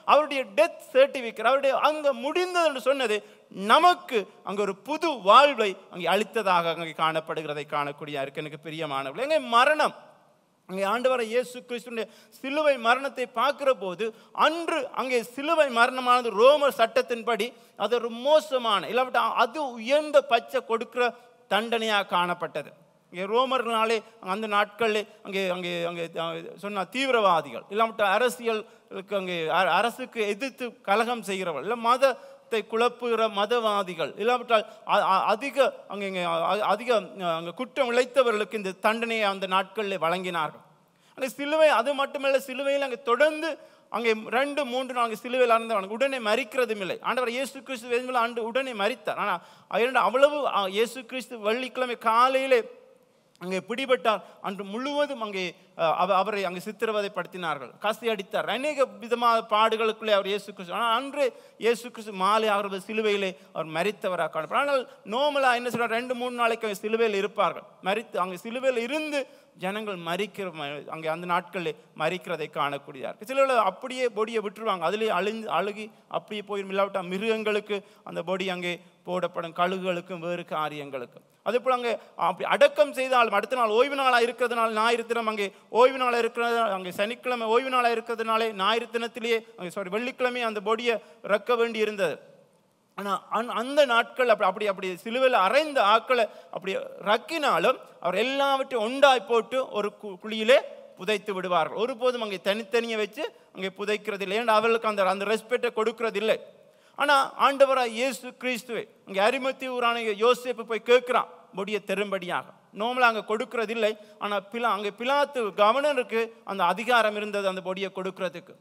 அவருடைய டெத் சர்டிஃபிகேட் அவருடைய அங்கே முடிந்தது என்று சொன்னது நமக்கு அங்கே ஒரு புது வாழ்வை அங்கே அளித்ததாக அங்கே காணப்படுகிறதை காணக்கூடிய இருக்கு. எனக்கு பிரியமானவர்கள், எங்கே மரணம் அங்கே ஆண்டவரை இயேசு கிறிஸ்துவின் சிலுவை மரணத்தை பார்க்கிற போது அன்று அங்கே சிலுவை மரணமானது ரோமர் சட்டத்தின்படி அது ஒரு மோசமான இல்லாவிட்டால் அது உயர்ந்த பச்சை கொடுக்கிற தண்டனையாக காணப்பட்டது. இங்கே ரோமர்களாலே அந்த நாட்களில் அங்கே அங்கே அங்கே சொன்ன தீவிரவாதிகள் இல்லாவிட்டால் அரசியலுக்கு அங்கே அரசுக்கு எதிர்த்து கலகம் செய்கிறவர்கள் இல்லை மதத்தை குழப்புகிற மதவாதிகள் இல்லாவிட்டால் அதிக அங்கே அதிக அங்கே குற்றம் இழைத்தவர்களுக்கு இந்த தண்டனையை அந்த நாட்களில் வழங்கினார்கள். அந்த சிலுவை அது மட்டுமல்ல, சிலுவையில் அங்கே தொடர்ந்து அங்கே 2-3 நாள் சிலுவையில் இருந்தவங்க உடனே மரிக்கிறதும் இல்லை. ஆண்டவர் இயேசு கிறிஸ்து ஆண்டு உடனே மரித்தார். ஆனால் அவ்வளவு இயேசு கிறிஸ்து வெள்ளிக்கிழமை காலையிலே அங்கே பிடிபட்டார். அன்று முழுவதும் அங்கே அவரை அங்கே சித்திரவதைப்படுத்தினார்கள், கசி அடித்தார், அநேக விதமான பாடுகளுக்குள்ளே அவர் இயேசு கிறிஸ்து. ஆனால் அன்று இயேசு கிறிஸ்து மாலை அவரது சிலுவையிலே அவர் மரித்தவராக காணப்பட்டார். ஆனால் நோமலாக என்ன சொல்றார், 2-3 நாளைக்கு சிலுவையில் இருப்பார்கள். மரித்து அங்கே சிலுவையில் இருந்து ஜனங்கள் மரிக்கிற அங்கே அந்த நாட்களில் மரிக்கிறதை காணக்கூடியார்கள். சில அப்படியே பொடியை விட்டுருவாங்க, அதிலே அழுகி அப்படியே போயிடும். இல்லாவிட்டால் மிருகங்களுக்கு அந்த பொடி அங்கே போடப்படும், கழுகுகளுக்கும் வேறு காரியங்களுக்கும். அதே போல் அங்கே அப்படி அடக்கம் செய்தாலும் அடுத்த நாள் ஓய்வு நாளாக இருக்கிறதுனால ஞாயிறு தினம் அங்கே ஓய்வு நாளாக இருக்கிறது, அங்கே சனிக்கிழமை ஓய்வு நாளாக இருக்கிறதுனாலே ஞாயிறு தினத்திலேயே வெள்ளிக்கிழமை அந்த பொடியை இறக்க வேண்டி இருந்தது. ஆனால் அந்த நாட்கள் அப்படி அப்படி சிலுவையில் அரைந்த ஆக்களை அப்படி ரக்கினாலும் அவர் எல்லாவற்றையும் ஒன்றாய் போட்டு ஒரு குழியிலே புதைத்து விடுவார்கள். ஒருபோதும் அங்கே தனித்தனியை வச்சு அங்கே புதைக்கிறது இல்லை, ஏன்னா அவர்களுக்கு அந்த ரெஸ்பெக்டை கொடுக்கறது இல்லை. ஆனால் ஆண்டவராக இயேசு கிறிஸ்துவை அங்கே அரிமத்தி ஊரான யோசேப்பு போய் கேட்குறான் பொடியை தரும்படியாக. நோமலாக அங்கே கொடுக்கறது இல்லை. ஆனால் அங்கே பிலாத்து கவர்னருக்கு அந்த அதிகாரம் இருந்தது அந்த பொடியை கொடுக்கறதுக்கு.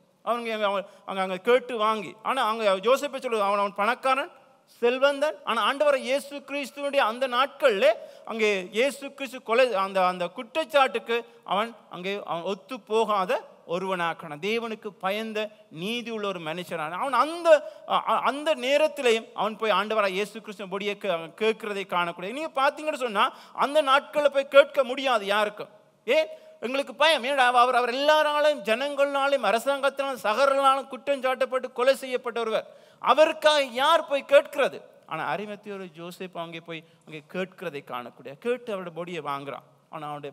அங்கே கேட்டு வாங்கி. ஆனால் அங்கே யோசேப்பை சொல்லுவது அவன் பணக்காரன் செல்வந்தன். ஆனால் ஆண்டவரை இயேசு கிறிஸ்துவனுடைய அந்த நாட்களில் அங்கே இயேசு கிறிஸ்து கொலை அந்த குற்றச்சாட்டுக்கு அவன் ஒத்து போகாத ஒருவனாக்கணும், தேவனுக்கு பயந்த நீதி உள்ள ஒரு மனுஷனான அவன் அந்த நேரத்திலையும் அவன் போய் ஆண்டவராக இயேசு கிறிஸ்து பொடியை கேட்கிறதை காணக்கூடிய. நீங்கள் பார்த்தீங்கன்னு சொன்னால் அந்த நாட்களில் போய் கேட்க முடியாது யாருக்கும். எங்களுக்கு பயம், ஏன்னா அவர் எல்லாராலையும் ஜனங்களாலையும் அரசாங்கத்தினாலும் சகரனாலும் குற்றம் சாட்டப்பட்டு கொலை செய்யப்பட்டவர். அவருக்காக யார் போய் கேட்கிறது? ஆனால் அரிமத்தியோர் ஜோசேப் அங்கே போய் அங்கே கேட்கிறதை காணக்கூடிய, கேட்டு அவருடைய பொடியை வாங்குறான். ஆனால்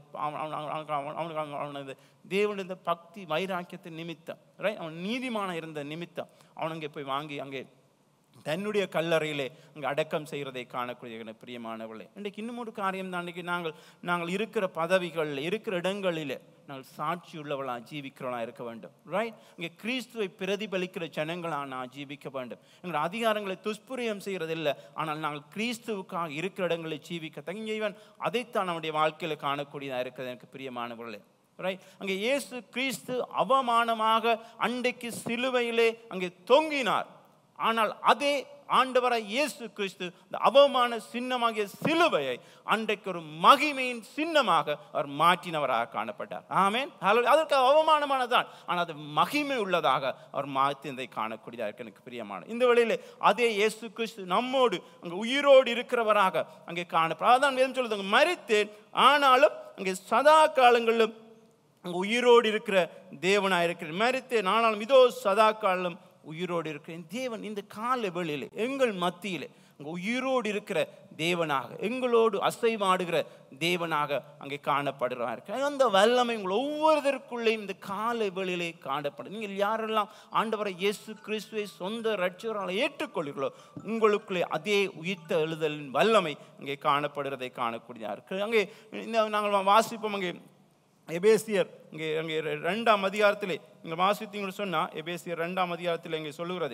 அவனுடைய தேவனுடைய பக்தி வைராக்கியத்தின் நிமித்தம், அவன் நீதிமான இருந்த நிமித்தம் அவன் அங்கே போய் வாங்கி அங்கே தன்னுடைய கல்லறையிலே அங்கே அடக்கம் செய்கிறதை காணக்கூடிய பிரியமானவர்களே. இன்றைக்கு இன்னும் ஒரு காரியம் தான், இன்றைக்கி நாங்கள் இருக்கிற பதவிகளில் இருக்கிற இடங்களில் நாங்கள் சாட்சி உள்ளவளாக ஜீவிக்கிறவளாக இருக்க வேண்டும். இங்கே கிறிஸ்துவை பிரதிபலிக்கிற ஜனங்களாக நான் ஜீவிக்க வேண்டும். எங்கள் அதிகாரங்களை துஷ்பிரயோகம் செய்கிறதில்லை, ஆனால் நாங்கள் கிறிஸ்துவுக்காக இருக்கிற இடங்களில் ஜீவிக்க தங்கியவன் அதைத்தான் நம்முடைய வாழ்க்கையில் காணக்கூடியதாக இருக்கிறது எனக்கு பிரியமானவர்களே. அங்கே இயேசு கிறிஸ்து அவமானமாக அன்றைக்கு சிலுவையிலே அங்கே தொங்கினார். ஆனால் அதே ஆண்டவராய் இயேசு கிறிஸ்து இந்த அவமான சின்னமாகிய சிலுவையை அன்றைக்கு ஒரு மகிமையின் சின்னமாக அவர் மாற்றினவராக காணப்பட்டார். ஆமென். அதற்கு அவமானமானதான், ஆனால் அது மகிமை உள்ளதாக அவர் மாற்றினதை காணக்கூடியதாக எனக்கு பிரியமான. இந்த வேளையிலே அதே இயேசு கிறிஸ்து நம்மோடு அங்கே உயிரோடு இருக்கிறவராக அங்கே காணப்படும். அதான் வேதம் சொல்லுது, அங்கே மரித்தேன் ஆனாலும் அங்கே சதா காலங்களிலும் அங்கே உயிரோடு இருக்கிற தேவனாக இருக்கிறேன். மரித்தேன் ஆனாலும் இதோ சதா காலம் உயிரோடு இருக்கிறேன். தேவன் இந்த கால வேளையிலே எங்கள் மத்தியிலே அங்கே உயிரோடு இருக்கிற தேவனாக, எங்களோடு அசைவாடுகிற தேவனாக அங்கே காணப்படுகிறார். அந்த வல்லமை உங்கள் ஒவ்வொருவருக்குள்ளேயும் இந்த கால வேளையிலே காணப்படும். நீங்கள் யாரெல்லாம் ஆண்டவரை இயேசு கிறிஸ்துவை சொந்த இரட்சகராக ஏற்றுக்கொள்கிறீர்களோ உங்களுக்குள்ளே அதே உயிர்த்த எழுதலின் வல்லமை இங்கே காணப்படுகிறதை காணக்கூடியதாக. அங்கே நாங்கள் வாசிப்போம். அங்கே எபேசியர் இங்கே 2ஆம் அதிகாரத்திலே இங்கே வாசித்தீங்கன்னு சொன்னால் எபேசியர் 2ஆம் அதிகாரத்தில் இங்கே சொல்லுகிறது.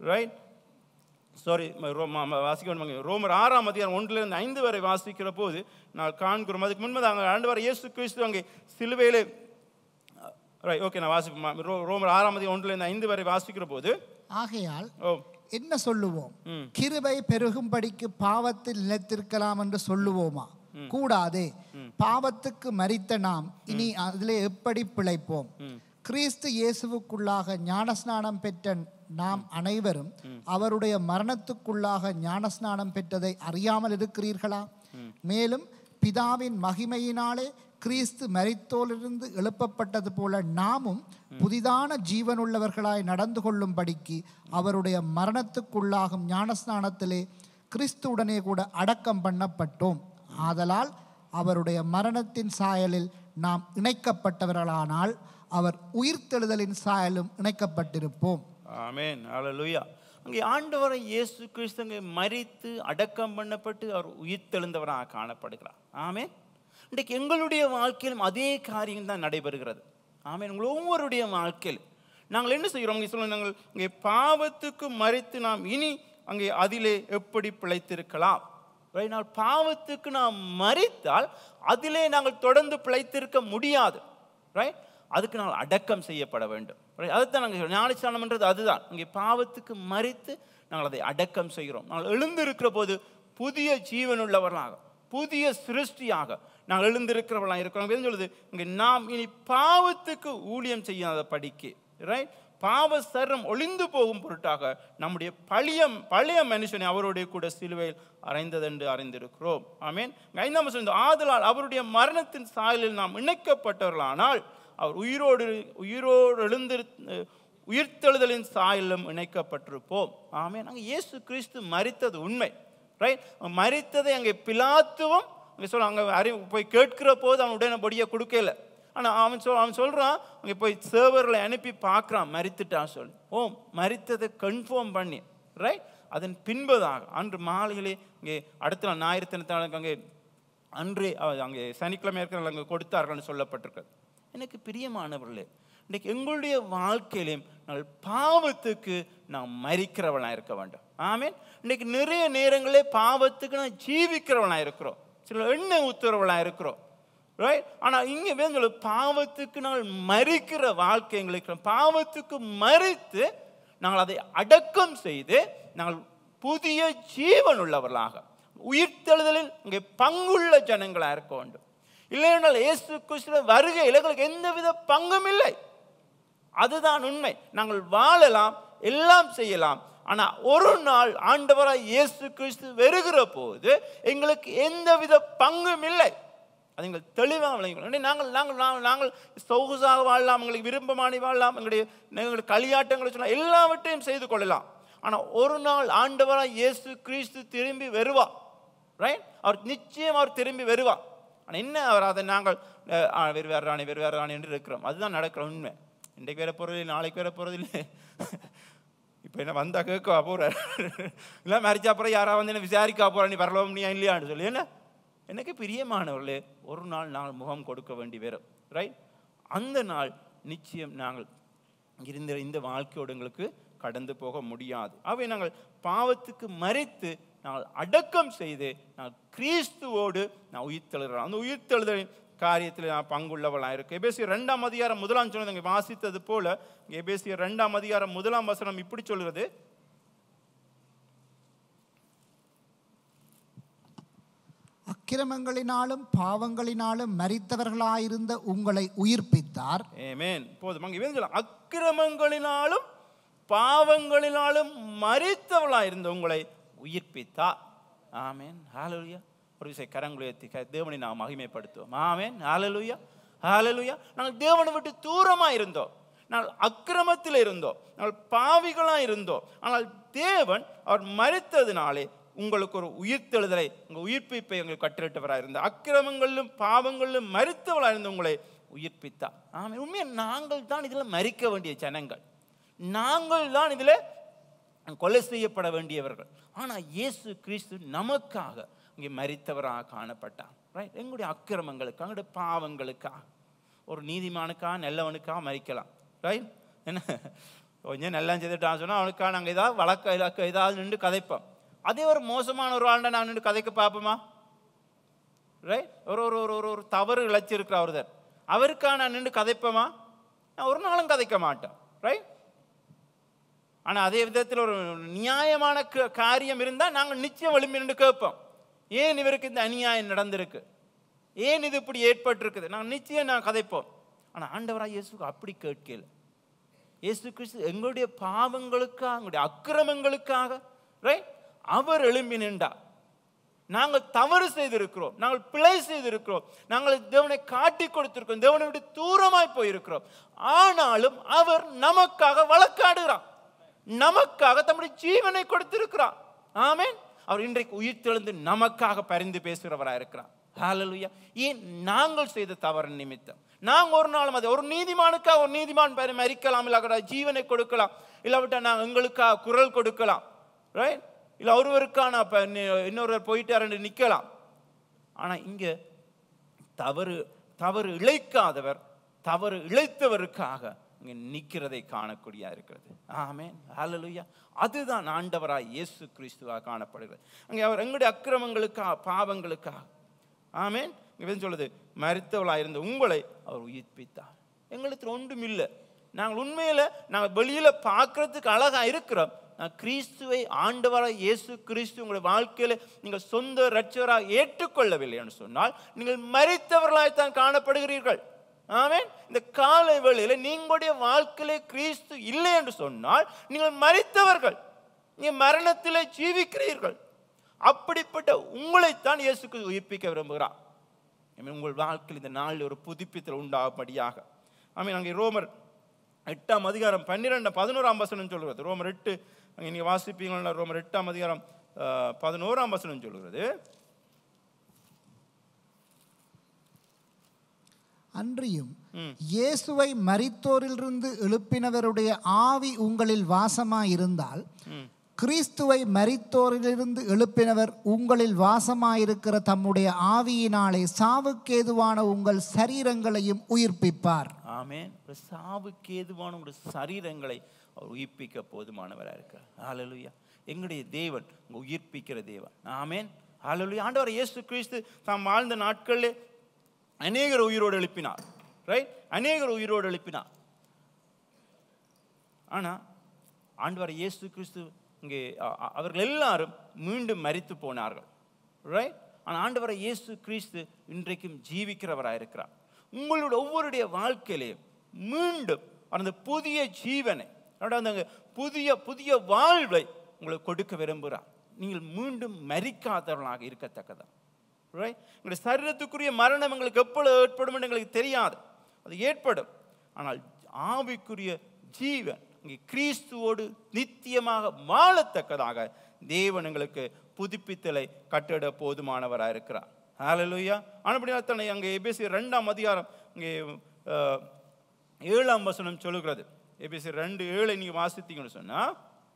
வாசிக்கணும். ரோமர் 6ஆம் அதிகாரம் 1-5 வரை வாசிக்கிற போது நான் காண்கிறோம். அதுக்கு முன்பதாக ஆண்டவர் இயேசு கிறிஸ்து அங்கே சிலுவையிலே நான் வாசிப்போம். ரோமர் 6ஆம் அதிகாரம் 1-5 வரை வாசிக்கிற போது, ஆகையால் என்ன சொல்லுவோம்? கிருபை பெருகும்படிக்கு பாவத்தில் நிலைத்திருக்கலாம் என்று சொல்லுவோமா? கூடாதே. பாவத்துக்கு மரித்த நாம் இனி அதிலே எப்படி பிழைப்போம்? கிறிஸ்து இயேசுவுக்குள்ளாக ஞானஸ்நானம் பெற்ற நாம் அனைவரும் அவருடைய மரணத்துக்குள்ளாக ஞானஸ்நானம் பெற்றதை அறியாமல் இருக்கிறீர்களா? மேலும் பிதாவின் மகிமையினாலே கிறிஸ்து மரித்தோரிலிருந்து எழுப்பப்பட்டது போல நாமும் புதிதான ஜீவனுள்ளவர்களாய் நடந்து கொள்ளும்படிக்கு அவருடைய மரணத்துக்குள்ளாகும் ஞானஸ்நானத்திலே கிறிஸ்துவுடனே கூட அடக்கம் பண்ணப்பட்டோம். ஆதலால் அவருடைய மரணத்தின் சாயலில் நாம் இணைக்கப்பட்டவர்களானால் அவர் உயிர்த்தெழுதலின் சாயலும் இணைக்கப்பட்டிருப்போம். ஆமென். ஹல்லேலூயா. அங்கே ஆண்டவரை இயேசு கிறிஸ்து அங்கே மரித்து அடக்கம் பண்ணப்பட்டு அவர் உயிர்த்தெழுந்தவராக காணப்படுகிறார். ஆமென். இன்றைக்கு எங்களுடைய வாழ்க்கையிலும் அதே காரியம் தான் நடைபெறுகிறது. ஆமென். உங்கள் ஒவ்வொருடைய வாழ்க்கையில் நாங்கள் என்ன செய்கிறோம்? அங்கே சொல்ல நாங்கள் இங்கே பாவத்துக்கு மரித்து நாம் இனி அங்கே அதிலே எப்படி பிழைத்திருக்கலாம்? நான் பாவத்துக்கு நாம் மரித்தால் அதிலே நாங்கள் தொடர்ந்து பிழைத்திருக்க முடியாது. ரைட், அதுக்கு நாங்கள் அடக்கம் செய்யப்பட வேண்டும். அதுதான் நாங்கள் ஞானஸ்நானம்ன்றது அதுதான். இங்கே பாவத்துக்கு மரித்து நாங்கள் அதை அடக்கம் செய்கிறோம். நாங்கள் எழுந்திருக்கிற போது புதிய ஜீவனுள்ளவர்களாக புதிய சிருஷ்டியாக நாங்கள் எழுந்திருக்கிறவர்களாக இருக்கிறோம். சொல்லுது இங்கே நாம் இனி பாவத்துக்கு ஊழியம் செய்யாத படிக்கு ரைட், பாவ சரம் ஒளிந்து போகும் பொருட்டாக நம்முடைய பழைய மனுஷனை அவருடைய கூட சிலுவையில் அறைந்ததென்று அறிந்திருக்கிறோம். ஆமென். 5ஆம் வசனம், ஆதலால் அவருடைய மரணத்தின் சாயலில் நாம் இணைக்கப்பட்டவர்களானால் அவர் உயிரோடு உயிர்த்தெழுதலின் சாயலும் இணைக்கப்பட்டிருப்போம். ஆமென். அங்கே இயேசு கிறிஸ்து மரித்தது உண்மை. ரைட், மரித்ததை அங்கே பிலாத்துவும் அங்கே சொல்ல அங்கே போய் கேட்கிற போது அவன் உடனடியே கொடுக்கல. ஆனால் அவன் சொல்கிறான், அங்கே போய் சேவர்களை அனுப்பி பார்க்குறான் மரித்துட்டான் சொல்லி. மரித்ததை கன்ஃபார்ம் பண்ணி ரைட், அதன் பின்பதாக அன்று மாலையிலே இங்கே அடுத்த நாள் ஞாயிற்றுத்தினத்தாளுக்கு அங்கே அன்றே அங்கே சனிக்கிழமை இருக்கிறவங்க அங்கே கொடுத்தார்கள்னு சொல்லப்பட்டிருக்கிறது. எனக்கு பிரியமானவர்களே, இன்றைக்கு எங்களுடைய வாழ்க்கையிலையும் நாங்கள் பாவத்துக்கு நாம் மரிக்கிறவனாக இருக்க வேண்டும். ஆமென். இன்றைக்கு நிறைய நேரங்களே பாவத்துக்கு நான் ஜீவிக்கிறவனாக இருக்கிறோம், சில எண்ணெய் ஊத்துறவனாக இருக்கிறோம். ரைட், ஆனால் இங்கே வேணும் பாவத்துக்கு நாங்கள் மரிக்கிற வாழ்க்கை எங்களுக்கு. பாவத்துக்கு மரித்து நாங்கள் அதை அடக்கம் செய்து நாங்கள் புதிய ஜீவன் உள்ளவர்களாக உயிர்த்தெழுதலில் இங்கே பங்குள்ள ஜனங்களாக இருக்க வேண்டும். இல்லையென்றால் இயேசு கிறிஸ்து வருகையில் எங்களுக்கு எந்தவித பங்கும் இல்லை. அதுதான் உண்மை. நாங்கள் வாழலாம், எல்லாம் செய்யலாம், ஆனால் ஒரு நாள் ஆண்டவராய் இயேசு கிறிஸ்து வருகிற போது எங்களுக்கு எந்தவித பங்கும் இல்லை. அது எங்கள் தெளிவாக விளங்கிக்கொள்ளும். நாங்கள் சொகுசாக வாழலாம், எங்களுக்கு விருப்பமானி வாழலாம், எங்களுடைய களியாட்டங்களை சொல்லலாம், எல்லாவற்றையும் செய்து கொள்ளலாம். ஆனால் ஒரு நாள் ஆண்டவராய் இயேசு கிறிஸ்து திரும்பி வருவார். ரைட், அவர் நிச்சயம் அவர் திரும்பி வருவார். ஆனால் என்ன அவர் அதை நாங்கள் வெறுவேறானே என்று இருக்கிறோம். அதுதான் நடக்கிற உண்மை. இன்றைக்கு வேற போகிறதில்லை, நாளைக்கு வேற போகிறதில்லை. இப்போ என்ன வந்தால் கேட்கவா போகிற, இல்லை மரிச்சா அப்புறம் யாராவது வந்து என்ன விசாரிக்கா போகிற, நீ வரலாம் நீ இல்லையான்னு சொல்லி. என்ன எனக்கு பிரியமானவர்களே, ஒரு நாள் நாங்கள் முகம் கொடுக்க வேண்டி வரும். ரைட், அந்த நாள் நிச்சயம் நாங்கள் இருந்த இந்த வாழ்க்கையோடு எங்களுக்கு கடந்து போக முடியாது. அவை நாங்கள் பாவத்துக்கு மரித்து நாங்கள் அடக்கம் செய்து நாங்கள் கிறிஸ்துவோடு நான் உயிர்த்தெழுகிறோம். அந்த உயிர்த்தெழுதலின் காரியத்தில் நான் பங்குள்ளவளாக இருக்கு. எபேசியர் 2ஆம் அதிகாரம் 1ஆம் சொன்னது வாசித்தது போல எபேசியர் 2ஆம் அதிகாரம் 1ஆம் வசனம் இப்படி சொல்கிறது, அக்கிரமங்களினாலும் பாவங்களினாலும் மரித்தவர்களாயிருந்த உங்களை உயிர்ப்பித்தார். ஆமென். போதும். அங்கே அக்கிரமங்களினாலும் பாவங்களினாலும் மரித்தவர்களாயிருந்த உங்களை உயிர்ப்பித்தார். ஆமென். ஹல்லேலூயா. ஒரு விஷயம் கரங்களை உயர்த்தி தேவனை நாம் மகிமைப்படுத்துவோம். ஆமென். ஹல்லேலூயா, ஹல்லேலூயா. நாங்கள் தேவனை விட்டு தூரமாக இருந்தோம், நாங்கள் அக்கிரமத்தில் இருந்தோம், நாங்கள் பாவிகளாக இருந்தோம். ஆனால் தேவன் அவர் மரித்ததினாலே உங்களுக்கு ஒரு உயிர்த்தெழுதலை, உங்கள் உயிர்ப்பிப்பை உங்களுக்கு கட்டளிட்டவராக இருந்தார். அக்கிரமங்களிலும் பாவங்களிலும் மரித்தவளாக இருந்த உங்களை உயிர்ப்பித்தார். ஆமென். உண்மையாக நாங்கள் தான் இதில் மரிக்க வேண்டிய ஜனங்கள், நாங்கள் தான் இதில் கொலை செய்யப்பட வேண்டியவர்கள். ஆனால் இயேசு கிறிஸ்து நமக்காக இங்கே மரித்தவராக காணப்பட்டார். ரைட், எங்களுடைய அக்கிரமங்களுக்காக, எங்களுடைய பாவங்களுக்காக. ஒரு நீதிமானுக்காக நல்லவனுக்காக மரிக்கலாம். ரைட், என்ன கொஞ்சம் நல்லா செய்துட்டான்னு சொன்னால் அவனுக்காக நாங்கள் ஏதாவது வழக்க ஏதாவது நின்று கதைப்போம். அதே ஒரு மோசமான ஒரு ஆண்டை நான் நின்று கதைக்க பார்ப்போமா? ரைட், ஒரு ஒரு ஒரு தவறு இழைச்சிருக்கிற ஒருத்தர், அவருக்காக நான் நின்று கதைப்போமா? நான் ஒரு நாளும் கதைக்க மாட்டேன். ரைட், ஆனால் அதே விதத்தில் ஒரு நியாயமான காரியம் இருந்தால் நாங்கள் நிச்சயம் எழும்பி நின்று கேட்போம், ஏன் இவருக்கு இந்த அநியாயம் நடந்திருக்கு, ஏன் இது இப்படி ஏற்பட்டிருக்குது, நாங்கள் நிச்சயம் நான் கதைப்போம். ஆனால் ஆண்டவராக இயேசுக்கு அப்படி கேட்கல. இயேசு கிறிஸ்து எங்களுடைய பாவங்களுக்காக, எங்களுடைய அக்கிரமங்களுக்காக ரைட் அவர் எழும்பி நின்றார். நாங்கள் தவறு செய்திருக்கிறோம், நாங்கள் பிழை செய்திருக்கிறோம், நாங்கள் தேவனை காட்டி கொடுத்திருக்கிறோம், தேவனை விட்டு தூரமாய் போயிருக்கிறோம். ஆனாலும் அவர் நமக்காக வழக்காடுகிறார், நமக்காக தம்முடைய ஜீவனை கொடுத்திருக்கிறார். ஆமென். அவர் இன்றைக்கு உயிர்த்தெழுந்து நமக்காக பரிந்து பேசுகிறவராக இருக்கிறார். ஹல்லேலூயா. ஏன்? நாங்கள் செய்த தவறு நிமித்தம். நாங்கள் ஒரு நாளும் அது ஒரு நீதிமானுக்காக ஒரு நீதிமான் மரிக்கலாம், இல்லை ஜீவனை கொடுக்கலாம், இல்லாவிட்டால் நாங்கள் எங்களுக்காக குரல் கொடுக்கலாம், ரைட்? இல்லை ஒருவருக்கான இன்னொருவர் போயிட்டார் என்று நிற்கலாம். ஆனால் இங்கே தவறு இழைக்காதவர் தவறு இழைத்தவருக்காக இங்கே நிற்கிறதை காணக்கூடிய இருக்கிறது. ஆமென். ஹல்லேலூயா. அதுதான் ஆண்டவராய் இயேசு கிறிஸ்துவாக காணப்படுகிறது. அங்கே அவர் எங்களுடைய அக்கிரமங்களுக்காக பாவங்களுக்காக, ஆமென், இவன் சொல்லுது, மரித்தவளாக இருந்த உங்களை அவர் உயிர்ப்பித்தார். எங்களுக்கு ஒன்றும் இல்லை. நாங்கள் உண்மையில் நாங்கள் வெளியில் பார்க்கறதுக்கு அழகாக இருக்கிறோம். கிறிஸ்துவை ஆண்டவராக இயேசு கிறிஸ்து உங்களுடைய வாழ்க்கையில் நீங்கள் சொந்த இரட்சகராக ஏற்றுக்கொள்ளவில்லை என்று சொன்னால் நீங்கள் மரித்தவர்களாய்த்தான் காணப்படுகிறீர்கள். ஆமென். இந்த காலை வேளையில் நீங்களுடைய வாழ்க்கையிலே கிறிஸ்து இல்லை என்று சொன்னால் நீங்கள் மரித்தவர்கள், நீங்கள் மரணத்திலே ஜீவிக்கிறீர்கள். அப்படிப்பட்ட உங்களைத்தான் இயேசு கிறிஸ்து உயிர்ப்பிக்க விரும்புகிறார். உங்கள் வாழ்க்கையில் இந்த நாளில் ஒரு புதுப்பித்தல் உண்டாகும்படியாக. ஆமென். அங்கே ரோமர் 8ஆம் அதிகாரம் 12-11ஆம் வசனம் சொல்கிறது. ரோமர் 8 அங்கே நீங்கள் வாசிப்பீங்களா? ரோமர் 8ஆம் அதிகாரம் 11ஆம் வசனம் சொல்கிறது, அன்றியும் இயேசுவை மரித்தோரிலிருந்து எழுப்பினவருடைய ஆவி உங்களில் வாசமாயிருந்தால் கிறிஸ்துவை மரித்தோரிலிருந்து எழுப்பினவர் உங்களில் வாசமாயிருக்கிற தம்முடைய ஆவியினாலே சாவுக்கேதுவான உங்கள் சரீரங்களையும் உயிர்ப்பிப்பார். ஆமென். சாவுக்கேதுவான உங்கள் சரீரங்களை அவர் உயிர்ப்பிக்க போதுமானவராக இருக்கிறார். ஹல்லேலூயா. எங்களுடைய தேவன் உயிர்ப்பிக்கிற தேவன். ஆமென். ஹல்லேலூயா. ஆண்டவர் இயேசு கிறிஸ்து தாம் வாழ்ந்த நாட்களிலே அநேகர் உயிரோடு எழுப்பினார், ரைட்? அநேகர் உயிரோடு எழுப்பினார். ஆனால் ஆண்டவர் இயேசு கிறிஸ்து இங்கே அவர்கள் எல்லாரும் மீண்டும் மரித்து போனார்கள், ரைட்? ஆனால் ஆண்டவர் இயேசு கிறிஸ்து இன்றைக்கும் ஜீவிக்கிறவராக இருக்கிறார். உங்களோட ஒவ்வொருடைய வாழ்க்கையிலையும் மீண்டும் அந்த புதிய ஜீவனை, அந்த புதிய புதிய வாழ்வை உங்களுக்கு கொடுக்க விரும்புகிறார். நீங்கள் மீண்டும் மரிக்காதவர்களாக இருக்கத்தக்கதான், ரைட்? எங்களுடைய சரீரத்துக்குரிய மரணம் எங்களுக்கு எப்பொழுது ஏற்படும் என்று எங்களுக்கு தெரியாது, அது ஏற்படும். ஆனால் ஆவிக்குரிய ஜீவன் இங்கே கிறிஸ்துவோடு நித்தியமாக வாழத்தக்கதாக தேவன் எங்களுக்கு புதுப்பித்தலை கட்டிட போதுமானவராக இருக்கிறார். ஹல்லேலூயா. ஆனபடியால் அங்கே எபேசியர் 2ஆம் அதிகாரம் இங்கே 7ஆம் வசனம் சொல்லுகிறது. எபேசியர் 2:7 நீங்கள் வாசித்தீங்கன்னு சொன்னால்,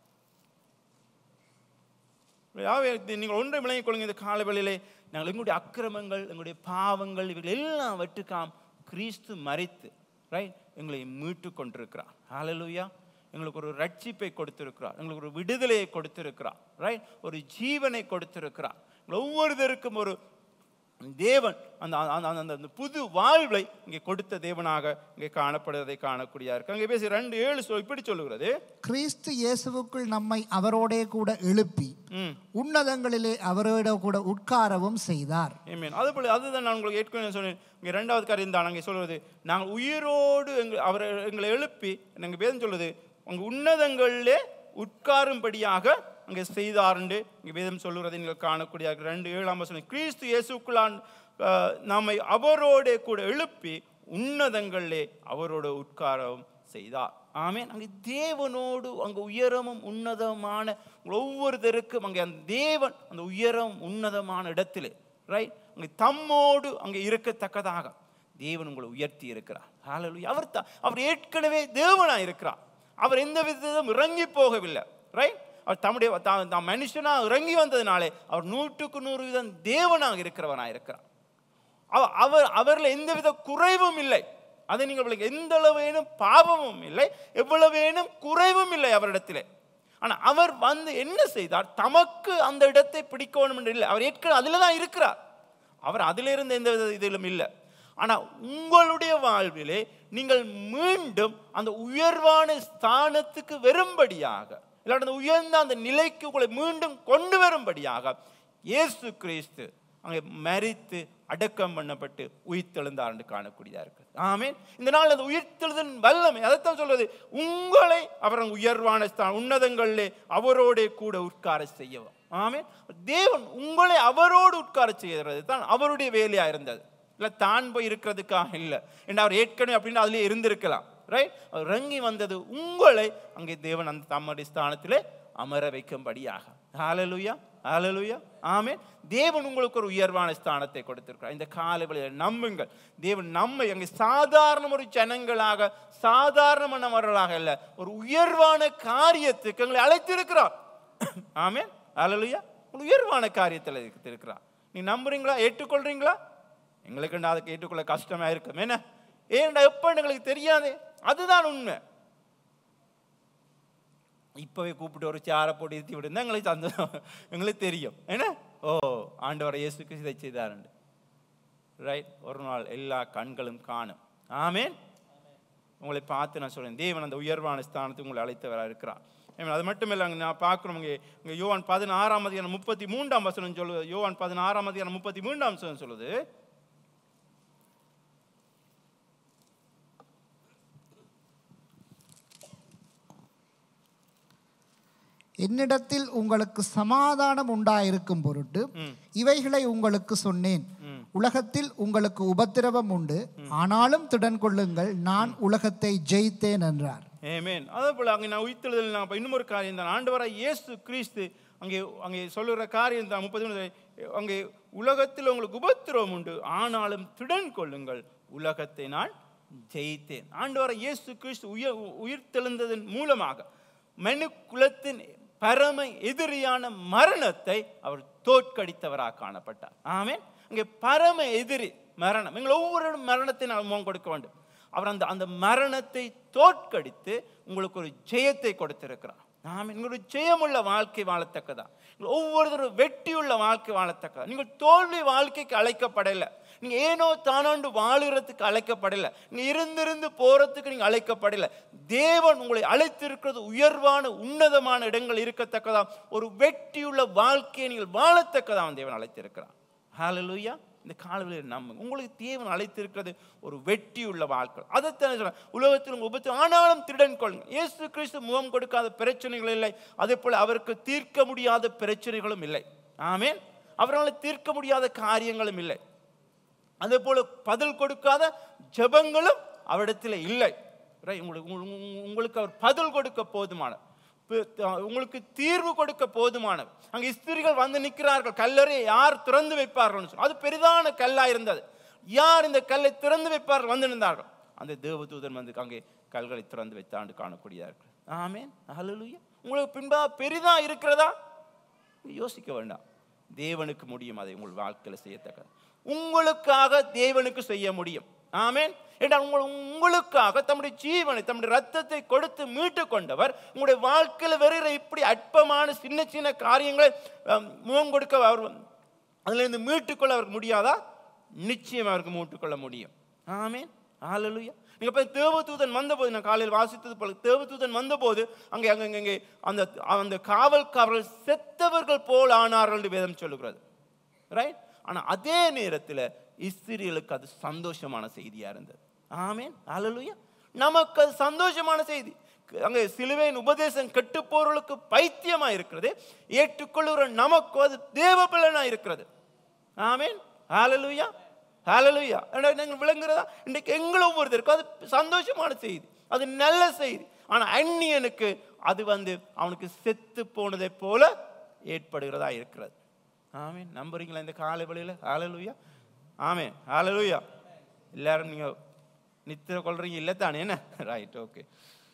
நீங்கள் ஒன்றை விளங்கிக் கொள்ளுங்க, இந்த காலவெளியிலே நாங்கள் எங்களுடைய அக்கிரமங்கள் எங்களுடைய பாவங்கள் இவைகள் எல்லாம் வெட்டுக்காம் கிறிஸ்து மரித்து, ரைட், எங்களை மீட்டு கொண்டிருக்கிறார். ஹல்லேலூயா. எங்களுக்கு ஒரு ரட்சிப்பை கொடுத்திருக்கிறார், எங்களுக்கு ஒரு விடுதலையை கொடுத்திருக்கிறார், ரைட், ஒரு ஜீவனை கொடுத்திருக்கிறார். ஒவ்வொருத்தருக்கும் ஒரு தேவன் அந்த அந்த புது வாழ்வை இங்கே கொடுத்த தேவனாக இங்கே காணப்படுவதை காணக்கூடியதாக இருக்கு. அங்கே பேசி 2:7 இப்படி சொல்லுகிறது, கிறிஸ்து இயேசுவுக்குள் நம்மை அவரோடே கூட எழுப்பி உன்னதங்களிலே அவரோட கூட உட்காரவும் செய்தார். அதுதான் நான் உங்களுக்கு ஏற்கனவே சொன்னேன். இங்கே 2வது காரியம் தான் அங்கே சொல்வது, நாங்கள் உயிரோடு அவர் எங்களை எழுப்பி, நாங்கள் வேதம் சொல்லுது, அங்கே உன்னதங்களிலே உட்காரும்படியாக அங்கே செய்தார்ண்டு இங்கே வேதம் சொல்லுறதை நீங்கள் காணக்கூடிய 2:7ஆம் வசனம். கிறிஸ்து இயேசுக்குள்ளான் நம்மை அவரோட கூட எழுப்பி உன்னதங்களிலே அவரோட உட்காரவும் செய்தார். ஆமென். அங்கே தேவனோடு அங்கே உயரமும் உன்னதமான ஒவ்வொருத்தருக்கும் அங்கே அந்த தேவன் அந்த உயரம் உன்னதமான இடத்திலே, ரைட், அங்கே தம்மோடு அங்கே இருக்கத்தக்கதாக தேவன் உங்களை உயர்த்தி இருக்கிறார். ஹல்லேலூயா. அவர் ஏற்கனவே தேவனாக இருக்கிறார். அவர் எந்த விதத்திலும் இறங்கி போகவில்லை, ரைட்? அவர் தம்முடைய மனுஷனாக இறங்கி வந்ததினாலே அவர் 100% தேவனாக இருக்கிறவனாக இருக்கிறார். அவரில் எந்தவித குறைவும் இல்லை. அதை நீங்கள் எந்த அளவேனும் பாவமும் இல்லை, எவ்வளவேனும் குறைவும் இல்லை அவரிடத்திலே. ஆனால் அவர் வந்து என்ன செய்தார்? தமக்கு அந்த இடத்தை பிடிக்கணும் என்று இல்லை, அவர் ஏற்கனவே அதில் தான் இருக்கிறார். அவர் அதிலிருந்து எந்த வித இதிலும் இல்லை. ஆனால் உங்களுடைய வாழ்விலே நீங்கள் மீண்டும் அந்த உயர்வான ஸ்தானத்துக்கு வரும்படியாக, இல்லாட்ட அந்த உயர்ந்த அந்த நிலைக்கு உங்களை மீண்டும் கொண்டு வரும்படியாக இயேசு கிறிஸ்து அங்கே மரித்து அடக்கம் பண்ணப்பட்டு உயிர்த்தெழுந்தார் என்று காணக்கூடியதாக இருக்குது. ஆமென். இந்த நாள் அந்த உயிர்த்தெழுதலின் வல்லமை அதைத்தான் சொல்வது, உங்களை அவர் உயர்வான உன்னதங்களிலே அவரோட கூட உட்கார செய்யவும். ஆமென். தேவன் உங்களை அவரோடு உட்கார செய்கிறது தான் அவருடைய வேலையா இருந்தது. இல்லை தான் போய் இருக்கிறதுக்காக இல்லை. ஏன்னா அவர் ஏற்கனவே அப்படின்னு அதுலேயே இருந்திருக்கலாம். ரைட். அவர் இறங்கி வந்தது உங்களை அங்கே தேவன் அந்த தம்முடைய ஸ்தானத்திலே அமர வைக்கும்படியாக. ஹல்லேலூயா, ஹல்லேலூயா, ஆமென். தேவன் உங்களுக்கு ஒரு உயர்வான ஸ்தானத்தை கொடுத்திருக்கிறார். இந்த காலையில் நம்புங்கள். தேவன் நம்மை அங்கே சாதாரண ஒரு ஜனங்களாக சாதாரணமானவர்களாக இல்லை, ஒரு உயர்வான காரியத்துக்கு எங்களை அழைத்திருக்கிறார். ஆமென், ஹல்லேலூயா. ஒரு உயர்வான காரியத்தில் இருக்கிறார். நீ நம்புறீங்களா? ஏற்றுக்கொள்றீங்களா? எங்களுக்கு அதுக்கு ஏற்றுக்கொள்ள கஷ்டமா இருக்கும். என்ன ஏன்டா எப்ப எங்களுக்கு தெரியாது. அதுதான் உண்மை. இப்பவே கூப்பிட்டு ஒரு சேரை போட்டு இருத்தி விடுந்தா எங்களுக்கு சந்தோஷம், எங்களுக்கு தெரியும். என்ன ஆண்டவர் இயேசு கிறிஸ்து இதை செய்தார். ரைட். ஒரு நாள் எல்லா கண்களும் காணும். ஆமென். உங்களை பார்த்து நான் சொல்றேன், தேவன் அந்த உயர்வான ஸ்தானத்துக்கு உங்களை அழைத்தவராக இருக்கிறார். அது மட்டும் இல்லை, நான் பார்க்குறோம் இங்கே யோவான் 16:33 சொல்லுது. யோவான் 16:33 சொல்லுது, என்னிடத்தில் உங்களுக்கு சமாதானம் உண்டாயிருக்கும் பொருட்டு இவைகளை உங்களுக்கு சொன்னேன். உலகத்தில் உங்களுக்கு உபத்திரவம் உண்டு, ஆனாலும் திடன் கொள்ளுங்கள், நான் உலகத்தை ஜெயித்தேன் என்றார். ஆமென். அதே போல அங்கே நான் உயிர்த்தெழுதல் நான் இன்னொரு காரியம் தான். ஆண்டவராகிய இயேசு கிறிஸ்து அங்கே சொல்லுகிற காரியம் தான் 33. அங்கே உலகத்தில் உங்களுக்கு உபத்திரவம் உண்டு, ஆனாலும் திடன் கொள்ளுங்கள், உலகத்தை நான் ஜெயித்தேன். ஆண்டவராகிய இயேசு கிறிஸ்து உயிர்த்தெழுந்ததன் மூலமாக மனு குலத்தின் பரம எதிரியான மரணத்தை அவர் தோற்கடித்தவராக காணப்பட்டார். ஆமென். அங்கே பரம எதிரி மரணம், எங்கள் ஒவ்வொரு மரணத்தை நாம் முகம் கொடுக்க வேண்டும். அவர் அந்த மரணத்தை தோற்கடித்து உங்களுக்கு ஒரு ஜெயத்தை கொடுத்திருக்கிறார். ஆமென். ஒரு ஜெயமுள்ள வாழ்க்கை வாழத்தக்கதா, ஒவ்வொருத்தரும் வெற்றியுள்ள வாழ்க்கை வாழத்தக்கதா. நீங்கள் தோல்வி வாழ்க்கைக்கு அழைக்கப்படலை, நீங்க ஏனோ தானாண்டு வாழுறதுக்கு அழைக்கப்படலை, நீங்க இருந்திருந்து போறதுக்கு நீங்க அழைக்கப்படலை. தேவன் உங்களை அழைத்திருக்கிறது உயர்வான உன்னதமான இடங்கள் இருக்கத்தக்கதா, ஒரு வெற்றியுள்ள வாழ்க்கையை நீங்கள் வாழத்தக்கதான் தேவன் அழைத்திருக்கிறார். ஹல்லேலூயா. இந்த காலவெளியில் நம்புங்க, உங்களுக்கு தேவன் அழைத்திருக்கிறது ஒரு வெற்றியுள்ள வாழ்க்கை. அதைத்தான் சொல்றேன், உலகத்தில் உபத்திரம் ஆனாலும் திடன் கொள்ளுங்கள். இயேசு கிறிஸ்து முகம் கொடுக்காத பிரச்சனைகள் இல்லை, அதே போல அவருக்கு தீர்க்க முடியாத பிரச்சனைகளும் இல்லை. ஆமென். அவரால் தீர்க்க முடியாத காரியங்களும் இல்லை, அதே போல பதில் கொடுக்காத ஜெபங்களும் அவரிடத்தில் இல்லை. உங்களுக்கு அவர் பதில் கொடுக்க போதுமான, உங்களுக்கு தீர்வு கொடுக்க போதுமானவர். அங்கே ஸ்திரீகள் வந்து நிற்கிறார்கள், கல்லறையை யார் திறந்து வைப்பார்கள்? அது பெரிதான கல்லா இருந்தது. யார் இந்த கல்லை திறந்து வைப்பார்கள்? வந்து நின்றார்கள். அந்த தேவதூதன் வந்து அங்கே கல்களை திறந்து வைத்தாண்டு காணக்கூடியார்கள். ஆமென், ஹல்லேலூயா. உங்களுக்கு பின்பா பெரிதா இருக்கிறதா? யோசிக்க வேண்டாம், தேவனுக்கு முடியும் அதை உங்கள் வாழ்க்கையில் செய்யத்தக்க. உங்களுக்காக தேவனுக்கு செய்ய முடியும். ஆமென். உங்களுக்காக தம்முடைய ஜீவனை தம்முடைய ரத்தத்தை கொடுத்து மீட்டு கொண்டவர் உங்களுடைய வாழ்க்கையில் வருகிற இப்படி அற்பமான சின்ன சின்ன காரியங்களை முகம் கொடுக்க அவர் அதுல இருந்து மீட்டுக்கொள்ள அவருக்கு முடியாதா? நிச்சயம் அவருக்கு மீட்டுக்கொள்ள முடியும். ஆமென், ஹல்லேலூயா. நீங்க போய் தேவதூதன் வந்தபோது, நான் காலையில் வாசித்தது போல, தேவதூதன் வந்தபோது அங்கே அங்கே அந்த அந்த காவல்காரர்கள் செத்தவர்கள் போல் ஆனார்கள் என்று வேதம் சொல்லுகிறது. ரைட். ஆனால் அதே நேரத்தில் இஸ்ரவேலுக்கு அது சந்தோஷமான செய்தியா இருந்தது. ஆமென், ஹல்லேலூயா. நமக்கு அது சந்தோஷமான செய்தி. அங்கே சிலுவையின் உபதேசம் கெட்டு போறவர்களுக்கு பைத்தியமா இருக்கிறது, ஏற்றுக்கொள்ளுகிற நமக்கு அது தேவ பலனா இருக்கிறது. ஆமென், ஹல்லேலூயா, ஹல்லேலூயா. நீங்கள் விளங்குறதா? இன்றைக்கு எங்களை ஒவ்வொருத்தருக்கும் அது சந்தோஷமான செய்தி, அது நல்ல செய்தி. ஆனா அந்நியனுக்கு அது அவனுக்கு செத்து போனதை போல ஏற்படுகிறதா இருக்கிறது. ஆமென். நம்புறீங்களா இந்த காலை வேளையில? ஹல்லேலூயா, ஆமென், ஹல்லேலூயா. எல்லாரும் நீங்க நித்திர கொள்றீங்க இல்லை தானே? என்ன? Right, okay,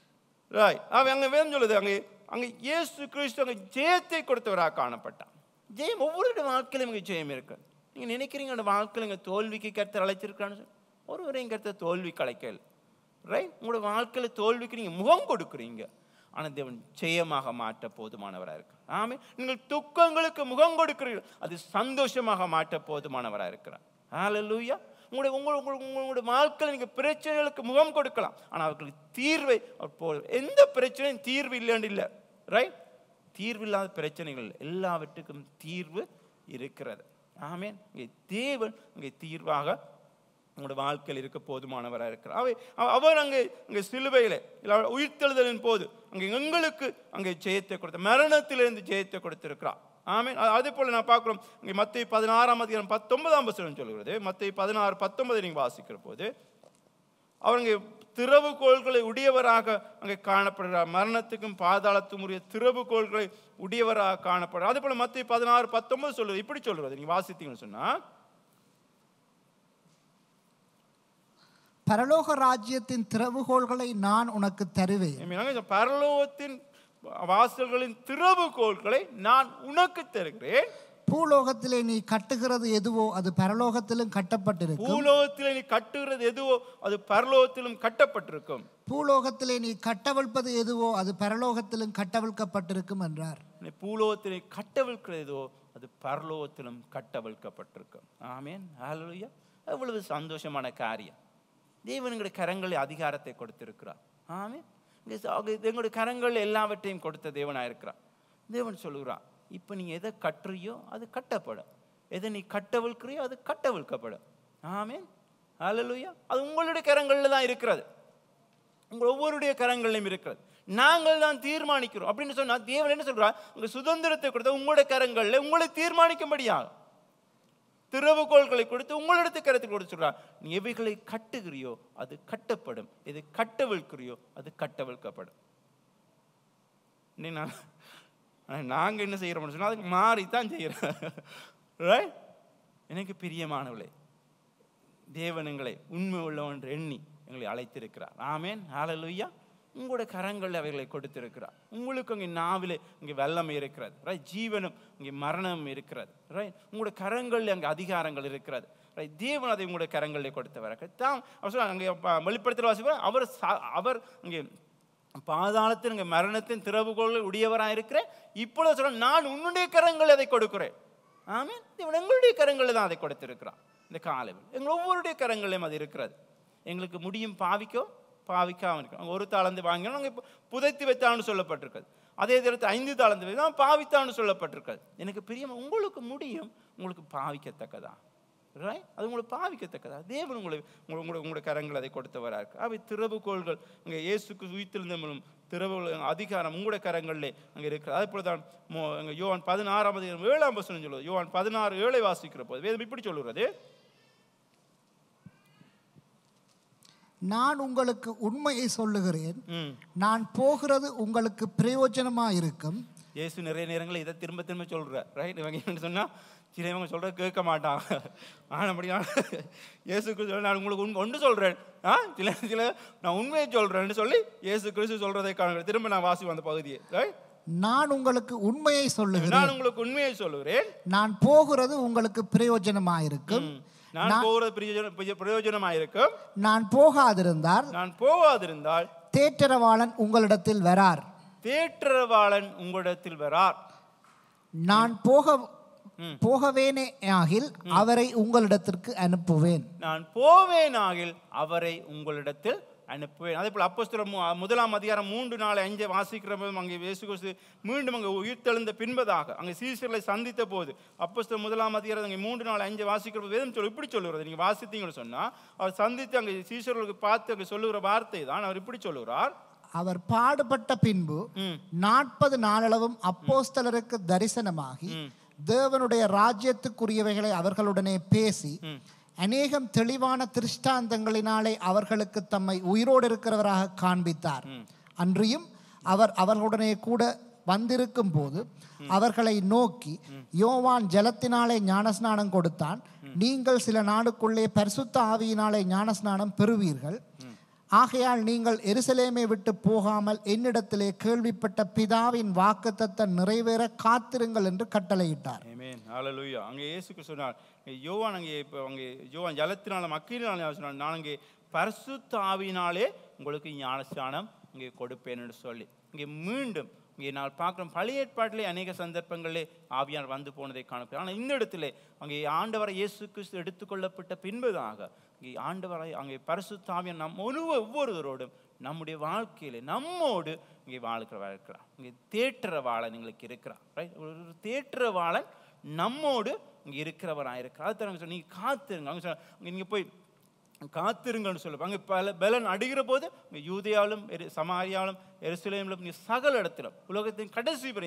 right. அவன் அங்கே வேணும் சொல்லுது, அங்கே அங்கே இயேசு கிறிஸ்து அங்கே ஜெயத்தை கொடுத்தவராக காணப்பட்டான். ஜெயம் ஒவ்வொரு வாழ்க்கையிலும் இங்கே ஜெயம் இருக்கு. நீங்கள் நினைக்கிறீங்க அந்த வாழ்க்கையில் இங்கே தோல்விக்கு கருத்து அழைச்சிருக்கான்னு சொல்லி, ஒருவரையும் கருத்தை தோல்விக்கு அழைக்கல. ரைட். உங்களோட வாழ்க்கையில் தோல்விக்கு நீங்கள் முகம் கொடுக்குறீங்க, ஆனால் தேவன் ஜெயமாக மாற்ற போதுமானவராக இருக்கு. ஆமென். நீங்கள் துக்கங்களுக்கு முகம் கொடுக்கிறீர்கள், அது சந்தோஷமாக மாற்ற போதுமானவராக இருக்கிறார். ஹல்லேலூயா. உங்களுடைய வாழ்க்கையில் நீங்கள் பிரச்சனைகளுக்கு முகம் கொடுக்கலாம், ஆனால் அவர்களுக்கு தீர்வை எந்த பிரச்சனையும் தீர்வு இல்லைன்னு இல்லை. ரைட். தீர்வு இல்லாத பிரச்சனைகள் எல்லாவற்றுக்கும் தீர்வு இருக்கிறது. ஆமென். இங்கே தேவன் இங்கே தீர்வாக உங்களோட வாழ்க்கையில் இருக்க போதுமானவராக இருக்கிறார். அவர் அங்கே சிலுவையில் உயிர்த்தெழுதலின் போது அங்கே எங்களுக்கு அங்கே ஜெயத்தை கொடுத்த, மரணத்திலிருந்து ஜெயத்தை கொடுத்திருக்கிறார். ஆமென். அதே போல நான் பார்க்கிறோம் இங்கே மத்தேயு 16:19 சொல்கிறது. மத்தேயு 16:19 நீங்கள் வாசிக்கிற போது அவங்க திறவுகோள்களை உடையவராக அங்கே காணப்படுகிறார். மரணத்துக்கும் பாதாளத்துக்கும் உரிய திறவுகோள்களை உடையவராக காணப்படுறார். அதே போல மத்தேயு 16:19 சொல்லுவது இப்படி சொல்றது. நீங்க வாசித்தீங்கன்னு சொன்னா, பரலோக ராஜ்யத்தின் திறவுகோள்களை நான் உனக்கு தருவேன். பரலோகத்தின் வாசல்களின் திறவுகோள்களை நான் உனக்கு தருகிறேன். பூலோகத்திலே நீ கட்டுகிறது எதுவோ அது பரலோகத்திலும் கட்டப்பட்டிருக்கும். பூலோகத்திலே நீ கட்டுகிறது எதுவோ அது பரலோகத்திலும் கட்டப்பட்டிருக்கும். பூலோகத்திலே நீ கட்டவிழ்ப்பது எதுவோ அது பரலோகத்திலும் கட்டவிழ்க்கப்பட்டிருக்கும் என்றார். பூலோகத்திலே கட்டவிழ்க்கிறது எதுவோ அது பரலோகத்திலும் கட்டவிழ்க்கப்பட்டிருக்கும். ஆமென். ஹல்லேலூயா. எவ்வளவு சந்தோஷமான காரியம். தேவன் எங்களுடைய கரங்களில் அதிகாரத்தை கொடுத்திருக்கிறார். ஆமென். எங்களுடைய கரங்கள் எல்லாவற்றையும் கொடுத்த தேவனாக இருக்கிறார். தேவன் சொல்லுகிறார், இப்போ நீ எதை கட்டுறியோ அது கட்டப்படும், எதை நீ கட்டவிழ்க்கிறியோ அது கட்டவிழ்க்கப்படும். ஆமென். ஹல்லேலூயா. அது உங்களுடைய கரங்களில் தான் இருக்கிறது. உங்கள் ஒவ்வொருடைய கரங்களிலும் இருக்கிறது. நாங்கள் தான் தீர்மானிக்கிறோம் அப்படின்னு சொன்னால் தேவன் என்ன சொல்றார்? உங்கள் சுதந்திரத்தை கொடுத்த உங்களுடைய கரங்களில் உங்களை தீர்மானிக்கும்படியாக திறவுகோள்களை கொடுத்து உங்களிடத்து கருத்து கொடுத்து சொல்றார். நீ எவைகளை கட்டுகிறியோ அது கட்டப்படும், எதை கட்டவிழ்க்கிறியோ அது கட்டவிழ்க்கப்படும். நாங்கள் என்ன செய்யறோம்னு சொன்னால் அதுக்கு மாறித்தான் செய்யறோம். எனக்கு பிரியமானவளே, தேவன் எங்களை உண்மை உள்ளவன் எண்ணி எங்களை அழைத்திருக்கிறார். ஆமென். ஹல்லேலூயா. உங்களோட கரங்களில் அவைகளை கொடுத்திருக்கிறார். உங்களுக்கு அங்கே நாவிலே இங்கே வெள்ளம் இருக்கிறது, ரைட். ஜீவனும் இங்கே மரணம் இருக்கிறது, ரைட். உங்களோட கரங்களில் அங்கே அதிகாரங்கள் இருக்கிறது, ரைட். தேவன் அதை உங்களுடைய கரங்களில் கொடுத்தவர் தான். அவர் அங்கே வெளிப்படுத்தல் வாசிப்பார், அவர் அங்கே பாதாளத்தின் இங்கே மரணத்தின் திறவுகோள்கள் உடையவராக இருக்கிறேன். இப்பொழுது சொல்ல நான் உன்னுடைய கரங்களில் அதை கொடுக்கிறேன். ஆமென். தேவன் எங்களுடைய கரங்களில் தான் அதை கொடுத்திருக்கிறார். இந்த காலையில் எங்கள் ஒவ்வொருடைய கரங்களிலும் அது இருக்கிறது. எங்களுக்கு முடியும் பாவிக்காமல் இருக்கும். அங்கே 1 தாளந்து வாங்கினோம், அங்கே புதைத்து வைத்தான்னு சொல்லப்பட்டிருக்காது. அதே நேரத்தில் 5 தாளந்து வைத்தான் பாவித்தான்னு சொல்லப்பட்டிருக்காது. எனக்கு பிரியமா உங்களுக்கு முடியும், உங்களுக்கு பாவிக்கத்தக்கதா, ரைட். அது உங்களுக்கு பாவிக்கத்தக்கதா. தேவன் உங்களுடைய கரங்கள் அதை கொடுத்தவராக இருக்கு. அவை திறவுகோள்கள் அங்கே இயேசுக்கு உயிர்த்தெழுந்தவனும் திறவுகள் அதிகாரம் உங்களுடைய கரங்களிலே அங்கே இருக்கிறது. அதே போல தான் அங்கே யோவான் 16:7 சொல்லுவது. யோவான் 16:7 வாசிக்கிற போது வேதம் இப்படி சொல்லுகிறது, நான் உங்களுக்கு உண்மையை சொல்லுகிறேன், நான் போகிறது உங்களுக்கு பிரயோஜனமா இருக்கும். இயேசு நிறைய நேரங்களில் இதை திரும்ப திரும்ப சொல்றார், ரைட். இவங்க என்ன சொன்னா சிலவங்க சொல்ற கேட்க மாட்டாங்க. அப்படியா இயேசு கிறிஸ்து நான் உங்களுக்கு ஒன்று சொல்றேன், சில நான் உண்மையை சொல்றேன்னு சொல்லி இயேசு கிறிஸ்து சொல்றதை காண. திரும்ப நான் வாசி வந்த பகுதியை, ரைட். நான் உங்களுக்கு உண்மையை சொல்லுகிறேன், நான் உங்களுக்கு உண்மையை சொல்லுகிறேன், நான் போகிறது உங்களுக்கு பிரயோஜனமா இருக்கும். நான் போகிறது பிரயோஜனமாயிருக்கும். நான் போகாதிருந்தால் தேற்றரவாளன் உங்களிடத்தில் வரார். தேற்றரவாளன் உங்களிடத்தில் வரார். நான் போகவேனாகில் அவரை உங்களிடத்திற்கு அனுப்புவேன். நான் போவேனாகில் அவரை உங்களிடத்தில் அனுப்புவேன். அதே போல் அப்போஸ்தலர் 1:3-5 வாசிக்கிற போது அங்கே இயேசு கிறிஸ்து மீண்டும் அங்கே உயிர்த்தெழுந்த பின்பதாக அங்கே சீஷர்களை சந்தித்த போது அப்போஸ்தலர் 1:3 அங்கே 3-4-5 வாசிக்கிற போது வேதம் இப்படி சொல்லுகிறது. நீங்கள் வாசித்தீங்கன்னு சொன்னால் அவர் சந்தித்து அங்கே சீஷர்களுக்கு பார்த்து அங்கே சொல்லுகிற வார்த்தை தான் அவர் இப்படி சொல்லுகிறார். அவர் பாடுபட்ட பின்பு 40 நாளளவும் அப்போஸ்தலருக்கு தரிசனமாகி தேவனுடைய ராஜ்யத்துக்குரியவைகளை அவர்களுடனே பேசி அநேகம் தெளிவான திருஷ்டாந்தங்களினாலே அவர்களுக்கு தம்மை உயிரோடு இருக்கிறவராக காண்பித்தார். அன்றியும் அவர் அவர்களுடனே கூட வந்திருக்கும் போது அவர்களை நோக்கி, யோவான் ஜலத்தினாலே ஞானஸ்நானம் கொடுத்தான், நீங்கள் சில நாளுக்குள்ளே பரிசுத்த ஆவியினாலே ஞானஸ்நானம் பெறுவீர்கள். ஆகையால் நீங்கள் எருசலேமை விட்டு போகாமல் என்னிடத்திலே கேள்விப்பட்ட பிதாவின் வாக்குத்தத்தம் நிறைவேற காத்திருங்கள் என்று கட்டளையிட்டார். ஆமென். ஹல்லேலூயா. அங்கே இயேசுக்கு சொன்னார், யோவான் அங்கே யோவான் ஜலத்தினாலும் அக்கினியினாலும் சொன்னார், நான் அங்கே பரிசுத்த ஆவியினாலே உங்களுக்கு ஞானஸ்நானம் இங்கே கொடுப்பேன் என்று சொல்லி இங்கே மீண்டும் இங்கே நான் பார்க்குறோம். பழைய ஏற்பாட்டிலே அநேக சந்தர்ப்பங்களிலே ஆவியார் வந்து போனதை காணப்படும். ஆனால் இந்த இடத்துல அங்கே ஆண்டவரை இயேசு கிறிஸ்து எடுத்துக்கொள்ளப்பட்ட பின்பதாக இங்கே ஆண்டவரை அங்கே பரிசுத்த ஆவியார் ஒவ்வொருவரோடும் நம்முடைய வாழ்க்கையிலே நம்மோடு இங்கே வாழ்க்கிறவா இருக்கிறார். இங்கே தேற்றரவாளன் எங்களுக்கு இருக்கிறார், ரைட். ஒரு தேற்றரவாளன் நம்மோடு இங்கே இருக்கிறவராக இருக்கிறார். அது தர நீங்கள் காத்துருங்க. அவங்க சொன்ன நீங்கள் போய் காத்திருங்கன்னு சொல்லுவாங்க. அங்கே பலன் அடிக்கிற போது யூதேயாலும் சமாரியாலும் எருசலேமிலும் சகல இடத்திலும் உலகத்தின் கடைசி வரையும்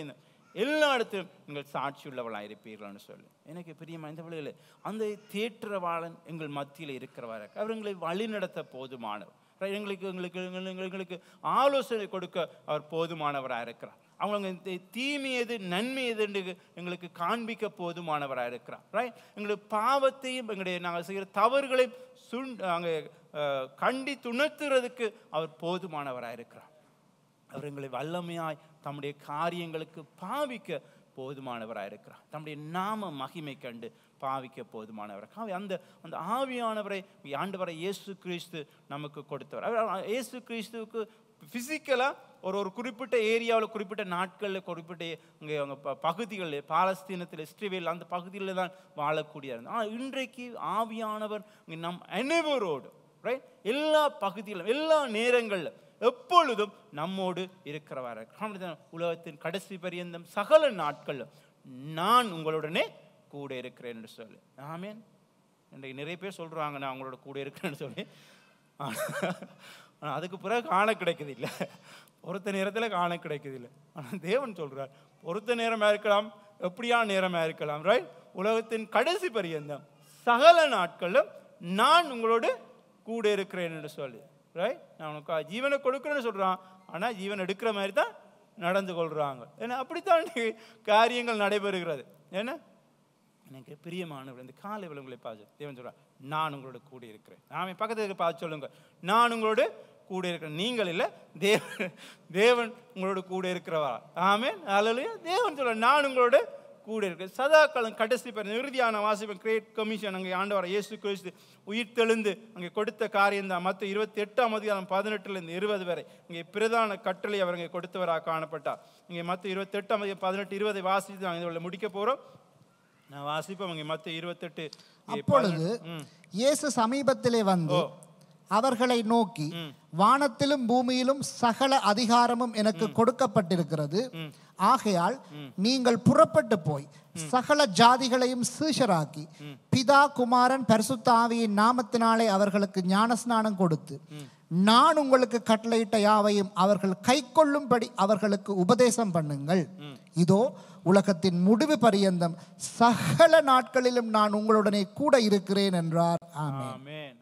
எல்லா இடத்திலும் நீங்கள் சாட்சி உள்ளவளாக இருப்பீர்கள்னு சொல்லி. எனக்கு பிரியமான இந்த பிள்ளைகளே, அந்த தேற்றவாளன் எங்கள் மத்தியில் இருக்கிறவர அவர் எங்களை வழிநடத்த போதுமானவர். எங்களுக்கு ஆலோசனை கொடுக்க அவர் போதுமானவராக இருக்கிறார். அவங்க தீமை எது நன்மை எது என்று எங்களுக்கு காண்பிக்க போதுமானவராக இருக்கிறார். ரைட், எங்களுக்கு பாவத்தையும் எங்களுடைய நாங்கள் செய்கிற தவறுகளையும் அங்கே கண்டி துணர்த்துறதுக்கு அவர் போதுமானவராக இருக்கிறார். அவர் எங்களை வல்லமையாய் தம்முடைய காரியங்களுக்கு பாவிக்க போதுமானவராக இருக்கிறார். தம்முடைய நாம மகிமை கண்டு பாவிக்க போதுமானவர். அந்த அந்த ஆவியானவரை ஆண்டவரை இயேசு கிறிஸ்து நமக்கு கொடுத்தவர். அவர் இயேசு கிறிஸ்துவுக்கு ஃபிசிக்கலாக ஒரு குறிப்பிட்ட ஏரியாவில் குறிப்பிட்ட நாட்களில் குறிப்பிட்ட இங்கே அவங்க பகுதிகளில் பாலஸ்தீனத்தில் இஸ்ரேல் அந்த பகுதியில் தான் வாழக்கூடிய இருந்தார். ஆனால் இன்றைக்கு ஆவியானவர் நம் அனைவரோடு ரைட் எல்லா பகுதியிலும் எல்லா நேரங்களிலும் எப்பொழுதும் நம்மோடு இருக்கிறவர். உலகத்தின் கடைசி பரியந்தம் சகல நாட்களும் நான் உங்களுடனே கூட இருக்கிறேன் என்று சொல்லி. ஆமேன். இன்றைக்கு நிறைய பேர் சொல்கிறாங்க நான் உங்களோட கூட இருக்கிறேன்னு சொல்லி. ஆனால் அதுக்கு பிறகு காண கிடைக்குது இல்லை, பொறுத்த நேரத்தில் காண கிடைக்குது இல்லை. ஆனால் தேவன் சொல்கிறார் பொறுத்த நேரமாக இருக்கலாம், எப்படியான நேரமாக இருக்கலாம். ரைட், உலகத்தின் கடைசி பரியந்தம் சகல நாட்களும் நான் உங்களோடு கூட இருக்கிறேன் என்று சொல்லி. ரைட், நான் உனக்கு ஜீவனை கொடுக்குறேன்னு சொல்கிறான், ஆனால் ஜீவன் எடுக்கிற மாதிரி தான் நடந்து கொள்கிறாங்க. ஏன்னா அப்படித்தான் காரியங்கள் நடைபெறுகிறது. ஏன்னா எனக்கு பிரியமானவர் இந்த காலை உங்களை பார்த்து தேவன் சொல்கிறார் நான் உங்களோட கூட இருக்கிறேன். நாம பக்கத்துக்கு பார்த்து சொல்லுங்க, நான் உங்களோட கூட இருக்கிறேன். நீங்கள் இல்லை, தேவன் உங்களோட கூட இருக்கிறவா. ஆமென், அல்லேலூயா. தேவன் சொல்ற நான் உங்களோட கூட இருக்கிறேன். சதா காலம் கடைசி பேர் இறுதியான வாசிப்பன் கிரேட் கமிஷன் அங்கே ஆண்டவர் இயேசு கிறிஸ்து உயிர் தெழுந்து அங்கே கொடுத்த காரியம் தான். மற்ற 28ஆம் அதிகாரம் 18 20 வரை இங்கே பிரதான கட்டளை அவர் இங்கே கொடுத்தவராக காணப்பட்டார். இங்கே மற்ற 28ஆம் அதிகாரம் 18 20 வாசித்து நாங்கள் இதில் முடிக்க போகிறோம். நான் வாசிப்போம். இங்கே மற்ற 28. அப்பொழுது இயேசு சமீபத்திலே வந்து அவர்களை நோக்கி, வானத்திலும் பூமியிலும் சகல அதிகாரமும் எனக்கு கொடுக்கப்பட்டிருக்கிறது. ஆகையால் நீங்கள் புறப்பட்டு போய் சகல ஜாதிகளையும் சீஷராக்கி பிதா குமாரன் பரிசுத்த ஆவியின் நாமத்தினாலே அவர்களுக்கு ஞானஸ்நானம் கொடுத்து நான் உங்களுக்கு கட்டளையிட்ட யாவையும் அவர்கள் கைக்கொள்ளும்படி அவர்களுக்கு உபதேசம் பண்ணுங்கள். இதோ உலகத்தின் முடிவு பரியந்தம் சகல நாட்களிலும் நான் உங்களுடனே கூட இருக்கிறேன் என்றார். ஆமென்.